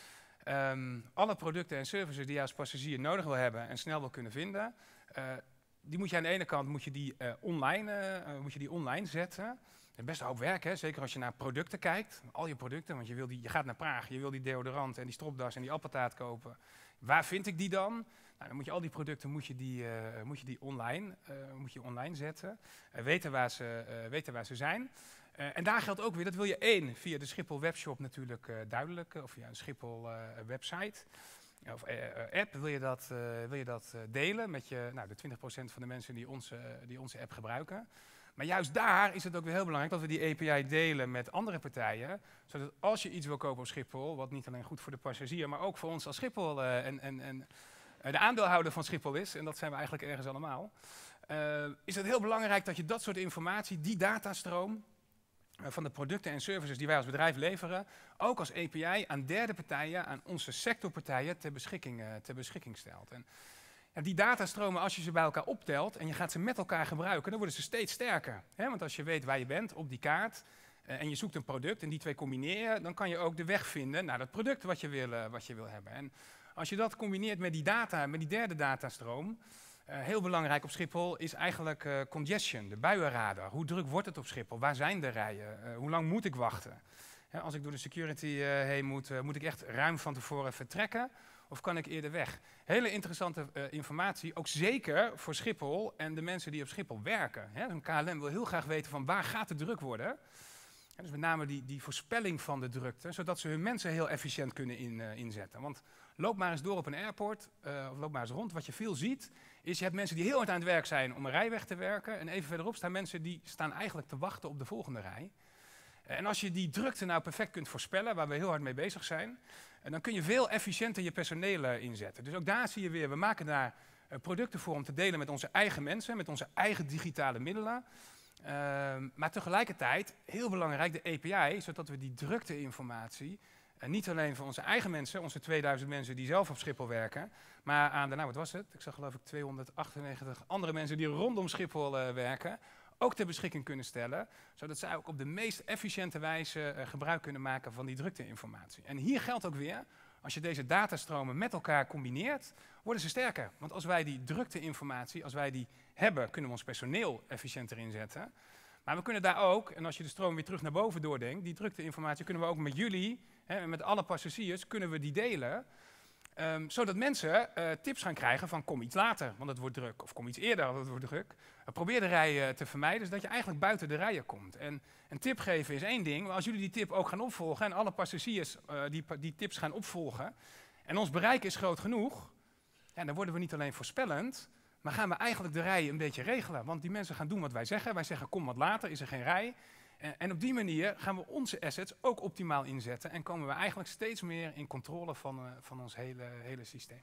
Um, alle producten en services die je als passagier nodig wil hebben en snel wil kunnen vinden, uh, die moet je aan de ene kant moet je die, uh, online, uh, moet je die online zetten. Dat is best een hoop werk, hè? Zeker als je naar producten kijkt. Al je producten, want je, wil die, je gaat naar Praag, je wil die deodorant en die stropdas en die appeltaart kopen. Waar vind ik die dan? Nou, dan moet je al die producten moet je die, uh, moet je die online, uh, moet je online zetten. Uh, weten, waar ze, uh, weten waar ze zijn. Uh, en daar geldt ook weer, dat wil je één, via de Schiphol webshop natuurlijk uh, duidelijk, of via een Schiphol uh, website of uh, app wil je dat, uh, wil je dat uh, delen met je, nou, de twintig procent van de mensen die onze, die onze app gebruiken. Maar juist daar is het ook weer heel belangrijk dat we die A P I delen met andere partijen, zodat als je iets wil kopen op Schiphol, wat niet alleen goed voor de passagier, maar ook voor ons als Schiphol uh, en, en, en uh, de aandeelhouder van Schiphol is, en dat zijn we eigenlijk ergens allemaal, uh, is het heel belangrijk dat je dat soort informatie, die datastroom, van de producten en services die wij als bedrijf leveren, ook als A P I aan derde partijen, aan onze sectorpartijen ter beschikking, uh, ter beschikking stelt. En ja, die datastromen, als je ze bij elkaar optelt en je gaat ze met elkaar gebruiken, dan worden ze steeds sterker. Hè? Want als je weet waar je bent op die kaart uh, en je zoekt een product en die twee combineer je, dan kan je ook de weg vinden naar dat product wat je wil, uh, wat je wil hebben. En als je dat combineert met die data, met die derde datastroom, Uh, heel belangrijk op Schiphol is eigenlijk uh, congestion, de buienradar. Hoe druk wordt het op Schiphol? Waar zijn de rijen? Uh, hoe lang moet ik wachten? Ja, als ik door de security uh, heen moet, uh, moet ik echt ruim van tevoren vertrekken? Of kan ik eerder weg? Hele interessante uh, informatie, ook zeker voor Schiphol en de mensen die op Schiphol werken. Hè? Een K L M wil heel graag weten van waar gaat de druk worden? Ja, dus met name die, die voorspelling van de drukte, zodat ze hun mensen heel efficiënt kunnen in, uh, inzetten. Want loop maar eens door op een airport, uh, of loop maar eens rond. Wat je veel ziet, is je hebt mensen die heel hard aan het werk zijn om een rij weg te werken. En even verderop staan mensen die staan eigenlijk te wachten op de volgende rij. Uh, en als je die drukte nou perfect kunt voorspellen, waar we heel hard mee bezig zijn, uh, dan kun je veel efficiënter je personeel uh, inzetten. Dus ook daar zie je weer, we maken daar uh, producten voor om te delen met onze eigen mensen, met onze eigen digitale middelen. Uh, maar tegelijkertijd, heel belangrijk, de A P I, zodat we die drukteinformatie, uh, niet alleen voor onze eigen mensen, onze tweeduizend mensen die zelf op Schiphol werken, maar aan de, nou wat was het? Ik zag geloof ik tweehonderdachtennegentig andere mensen die rondom Schiphol uh, werken, ook ter beschikking kunnen stellen, zodat zij ook op de meest efficiënte wijze uh, gebruik kunnen maken van die drukteinformatie. En hier geldt ook weer, als je deze datastromen met elkaar combineert, worden ze sterker. Want als wij die drukteinformatie, als wij die hebben, kunnen we ons personeel efficiënter inzetten. Maar we kunnen daar ook, en als je de stroom weer terug naar boven doordenkt, die drukteinformatie kunnen we ook met jullie, hè, met alle passagiers, kunnen we die delen. Um, zodat mensen uh, tips gaan krijgen van kom iets later, want het wordt druk. Of kom iets eerder, want het wordt druk. Uh, probeer de rijen te vermijden, zodat je eigenlijk buiten de rijen komt. En een tip geven is één ding, maar als jullie die tip ook gaan opvolgen en alle passagiers uh, die, die tips gaan opvolgen, en ons bereik is groot genoeg, ja, dan worden we niet alleen voorspellend, maar gaan we eigenlijk de rijen een beetje regelen. Want die mensen gaan doen wat wij zeggen. Wij zeggen kom wat later, is er geen rij. En, en op die manier gaan we onze assets ook optimaal inzetten en komen we eigenlijk steeds meer in controle van, uh, van ons hele, hele systeem.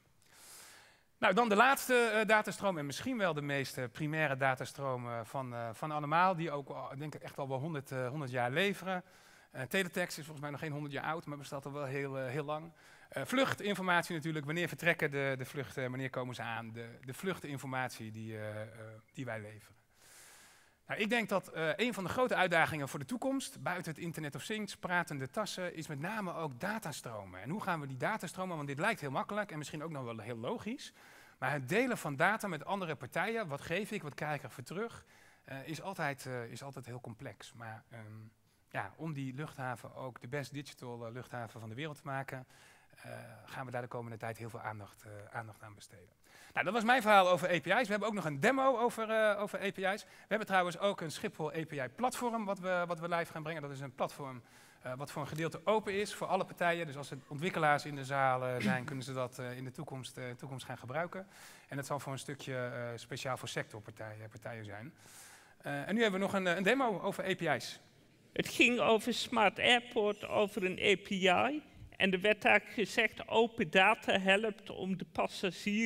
Nou, dan de laatste uh, datastroom en misschien wel de meest uh, primaire datastroom uh, van, uh, van allemaal, die ook uh, denk ik echt al wel honderd, uh, honderd jaar leveren. Uh, teletext is volgens mij nog geen honderd jaar oud, maar bestaat al wel heel, uh, heel lang. Uh, vluchtinformatie natuurlijk, wanneer vertrekken de, de vluchten, wanneer komen ze aan, de, de vluchtinformatie die, uh, uh, die wij leveren. Nou, ik denk dat uh, een van de grote uitdagingen voor de toekomst, buiten het Internet of Things, pratende tassen, is met name ook datastromen. En hoe gaan we die datastromen, want dit lijkt heel makkelijk en misschien ook nog wel heel logisch, maar het delen van data met andere partijen, wat geef ik, wat krijg ik ervoor terug, uh, is, altijd, uh, is altijd heel complex. Maar um, ja, om die luchthaven ook de best digital uh, luchthaven van de wereld te maken, uh, gaan we daar de komende tijd heel veel aandacht, uh, aandacht aan besteden. Nou, dat was mijn verhaal over A P I's. We hebben ook nog een demo over, uh, over A P I's. We hebben trouwens ook een Schiphol A P I-platform wat we, wat we live gaan brengen. Dat is een platform uh, wat voor een gedeelte open is voor alle partijen. Dus als er ontwikkelaars in de zaal uh, zijn, kunnen ze dat uh, in de toekomst, uh, toekomst gaan gebruiken. En dat zal voor een stukje uh, speciaal voor sectorpartijen partijen zijn. Uh, en nu hebben we nog een, een demo over A P I's. Het ging over Smart Airport, over een A P I. En er werd daar gezegd, open data helpt om de passagier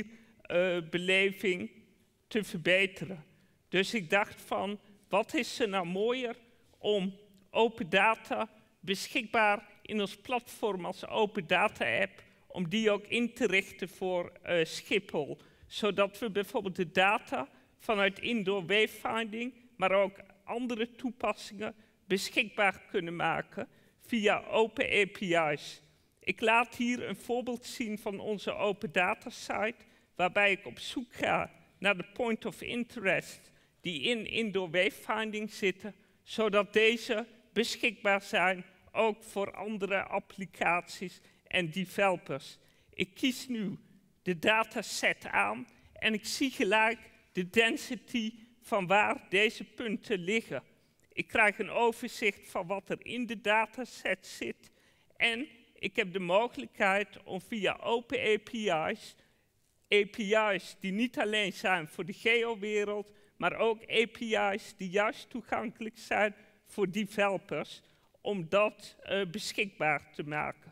uh, beleving te verbeteren. Dus ik dacht van, wat is er nou mooier om open data beschikbaar in ons platform als open data app, om die ook in te richten voor uh, Schiphol. Zodat we bijvoorbeeld de data vanuit indoor wayfinding, maar ook andere toepassingen beschikbaar kunnen maken via open A P I's. Ik laat hier een voorbeeld zien van onze open data site, waarbij ik op zoek ga naar de point of interest die in indoor wayfinding zitten, zodat deze beschikbaar zijn ook voor andere applicaties en developers. Ik kies nu de dataset aan en ik zie gelijk de density van waar deze punten liggen. Ik krijg een overzicht van wat er in de dataset zit en ik heb de mogelijkheid om via open A P I's, A P I's die niet alleen zijn voor de geowereld, maar ook A P I's die juist toegankelijk zijn voor developers, om dat uh, beschikbaar te maken.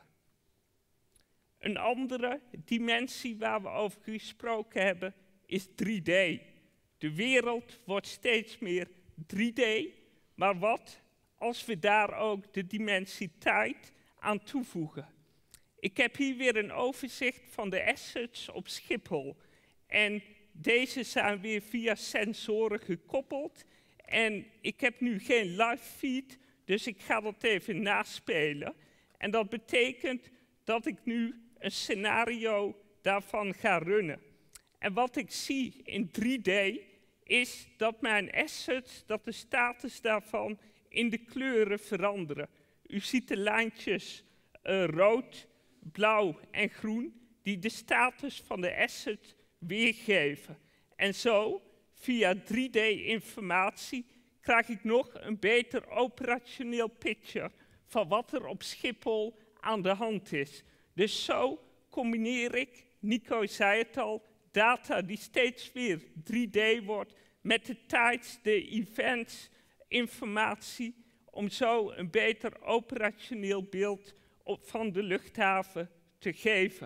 Een andere dimensie waar we over gesproken hebben is drie D. De wereld wordt steeds meer drie D, maar wat als we daar ook de dimensie tijd aan toevoegen? Ik heb hier weer een overzicht van de assets op Schiphol. En deze zijn weer via sensoren gekoppeld. En ik heb nu geen live feed, dus ik ga dat even naspelen. En dat betekent dat ik nu een scenario daarvan ga runnen. En wat ik zie in drie D is dat mijn assets, dat de status daarvan in de kleuren veranderen. U ziet de lijntjes uh, rood, blauw en groen die de status van de asset weergeven. En zo, via drie D-informatie, krijg ik nog een beter operationeel picture van wat er op Schiphol aan de hand is. Dus zo combineer ik, Nico zei het al, data die steeds weer drie D wordt met de tijds, de events, informatie, om zo een beter operationeel beeld op, van de luchthaven te geven.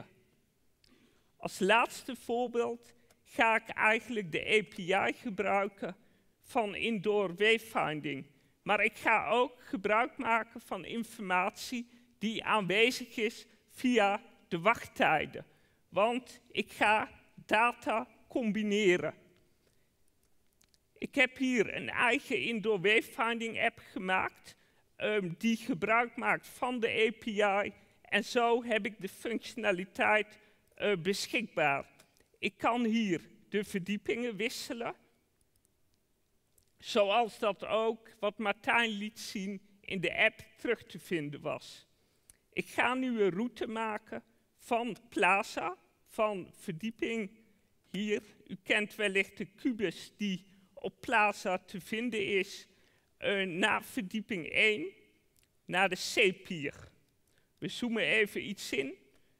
Als laatste voorbeeld ga ik eigenlijk de A P I gebruiken van indoor wayfinding. Maar ik ga ook gebruik maken van informatie die aanwezig is via de wachttijden. Want ik ga data combineren. Ik heb hier een eigen indoor wayfinding app gemaakt um, die gebruik maakt van de A P I en zo heb ik de functionaliteit uh, beschikbaar. Ik kan hier de verdiepingen wisselen, zoals dat ook wat Martijn liet zien in de app terug te vinden was. Ik ga nu een route maken van Plaza, van verdieping hier. U kent wellicht de kubus die op Plaza te vinden is, uh, naar verdieping één, naar de C-pier. We zoomen even iets in.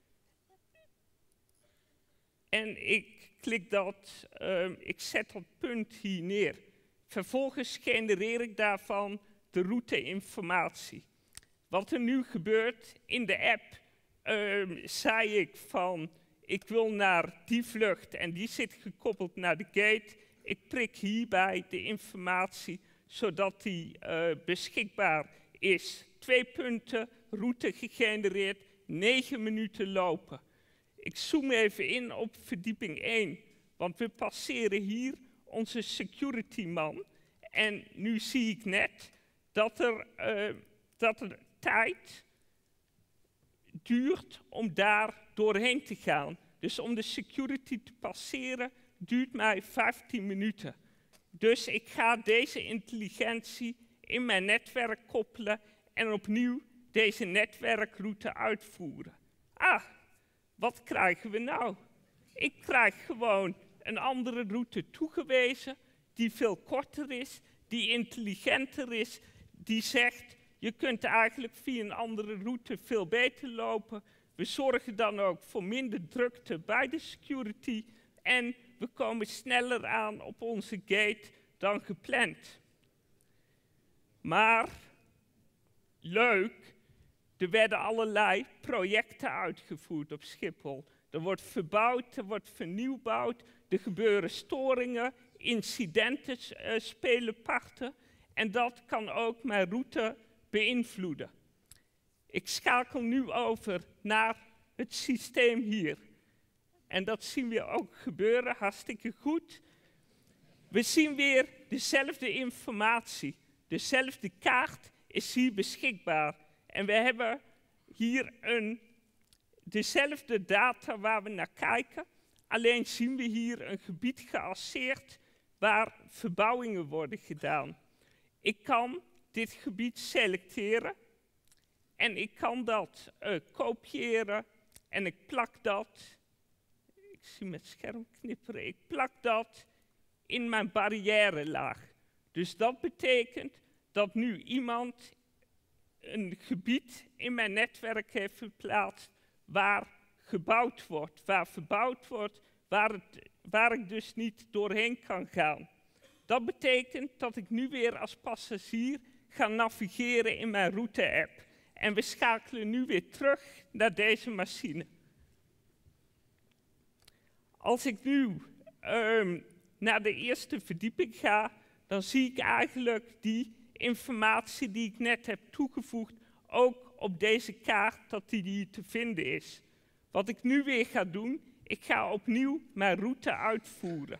En ik klik dat, uh, ik zet dat punt hier neer. Vervolgens genereer ik daarvan de routeinformatie. Wat er nu gebeurt in de app, uh, zei ik van, ik wil naar die vlucht en die zit gekoppeld naar de gate. Ik prik hierbij de informatie, zodat die uh, beschikbaar is. Twee punten, route gegenereerd, negen minuten lopen. Ik zoom even in op verdieping één, want we passeren hier onze security man. En nu zie ik net dat er, uh, dat er tijd duurt om daar doorheen te gaan. Dus om de security te passeren duurt mij vijftien minuten. Dus ik ga deze intelligentie in mijn netwerk koppelen en opnieuw deze netwerkroute uitvoeren. Ah, wat krijgen we nou? Ik krijg gewoon een andere route toegewezen die veel korter is, die intelligenter is, die zegt, je kunt eigenlijk via een andere route veel beter lopen. We zorgen dan ook voor minder drukte bij de security en we komen sneller aan op onze gate dan gepland. Maar, leuk, er werden allerlei projecten uitgevoerd op Schiphol. Er wordt verbouwd, er wordt vernieuwbouwd, er gebeuren storingen, incidenten uh, spelen parten. En dat kan ook mijn route beïnvloeden. Ik schakel nu over naar het systeem hier. En dat zien we ook gebeuren, hartstikke goed. We zien weer dezelfde informatie. Dezelfde kaart is hier beschikbaar. En we hebben hier een, dezelfde data waar we naar kijken. Alleen zien we hier een gebied geasseerd waar verbouwingen worden gedaan. Ik kan dit gebied selecteren en ik kan dat uh, kopiëren en ik plak dat, ik zie mijn scherm knipperen, ik plak dat in mijn barrièrelaag. Dus dat betekent dat nu iemand een gebied in mijn netwerk heeft verplaatst waar gebouwd wordt, waar verbouwd wordt, waar, het, waar ik dus niet doorheen kan gaan. Dat betekent dat ik nu weer als passagier ga navigeren in mijn route-app. En we schakelen nu weer terug naar deze machine. Als ik nu um, naar de eerste verdieping ga, dan zie ik eigenlijk die informatie die ik net heb toegevoegd, ook op deze kaart dat die hier te vinden is. Wat ik nu weer ga doen, ik ga opnieuw mijn route uitvoeren.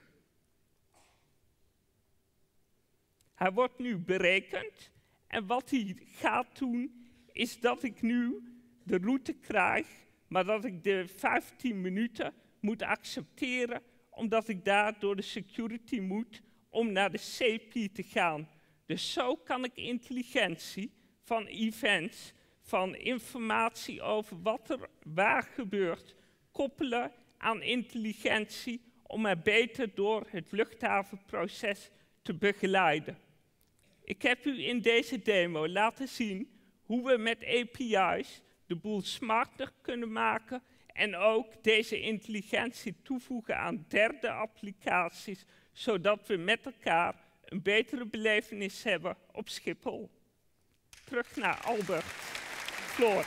Hij wordt nu berekend en wat hij gaat doen, is dat ik nu de route krijg, maar dat ik de vijftien minuten moet accepteren, omdat ik daar door de security moet om naar de C P te gaan. Dus zo kan ik intelligentie van events, van informatie over wat er waar gebeurt, koppelen aan intelligentie om mij beter door het luchthavenproces te begeleiden. Ik heb u in deze demo laten zien hoe we met A P I's de boel smarter kunnen maken en ook deze intelligentie toevoegen aan derde applicaties, zodat we met elkaar een betere belevenis hebben op Schiphol. Terug naar Albert. Floor.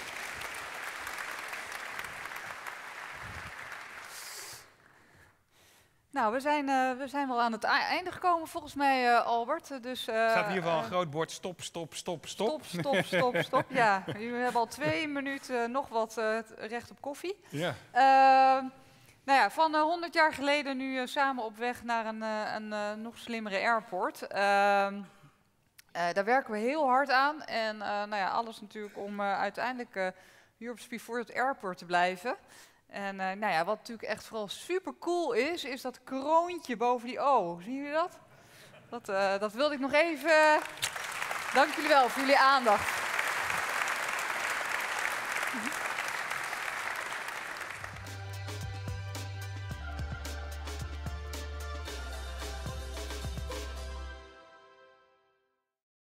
Nou, we zijn, uh, we zijn wel aan het einde gekomen volgens mij, uh, Albert. Dus, uh, er staat in ieder geval een uh, groot bord stop, stop, stop, stop. Stop, stop, stop, stop. Ja, jullie hebben al twee minuten uh, nog wat uh, recht op koffie. Ja. Uh, nou ja, van uh, honderd jaar geleden nu uh, samen op weg naar een, uh, een uh, nog slimmere airport. Uh, uh, daar werken we heel hard aan. En uh, nou ja, alles natuurlijk om uh, uiteindelijk uh, Europe's Preferred Airport te blijven. En uh, nou ja, wat natuurlijk echt vooral super cool is, is dat kroontje boven die O. Zien jullie dat? Dat, uh, dat wilde ik nog even... Uh, dank jullie wel voor jullie aandacht.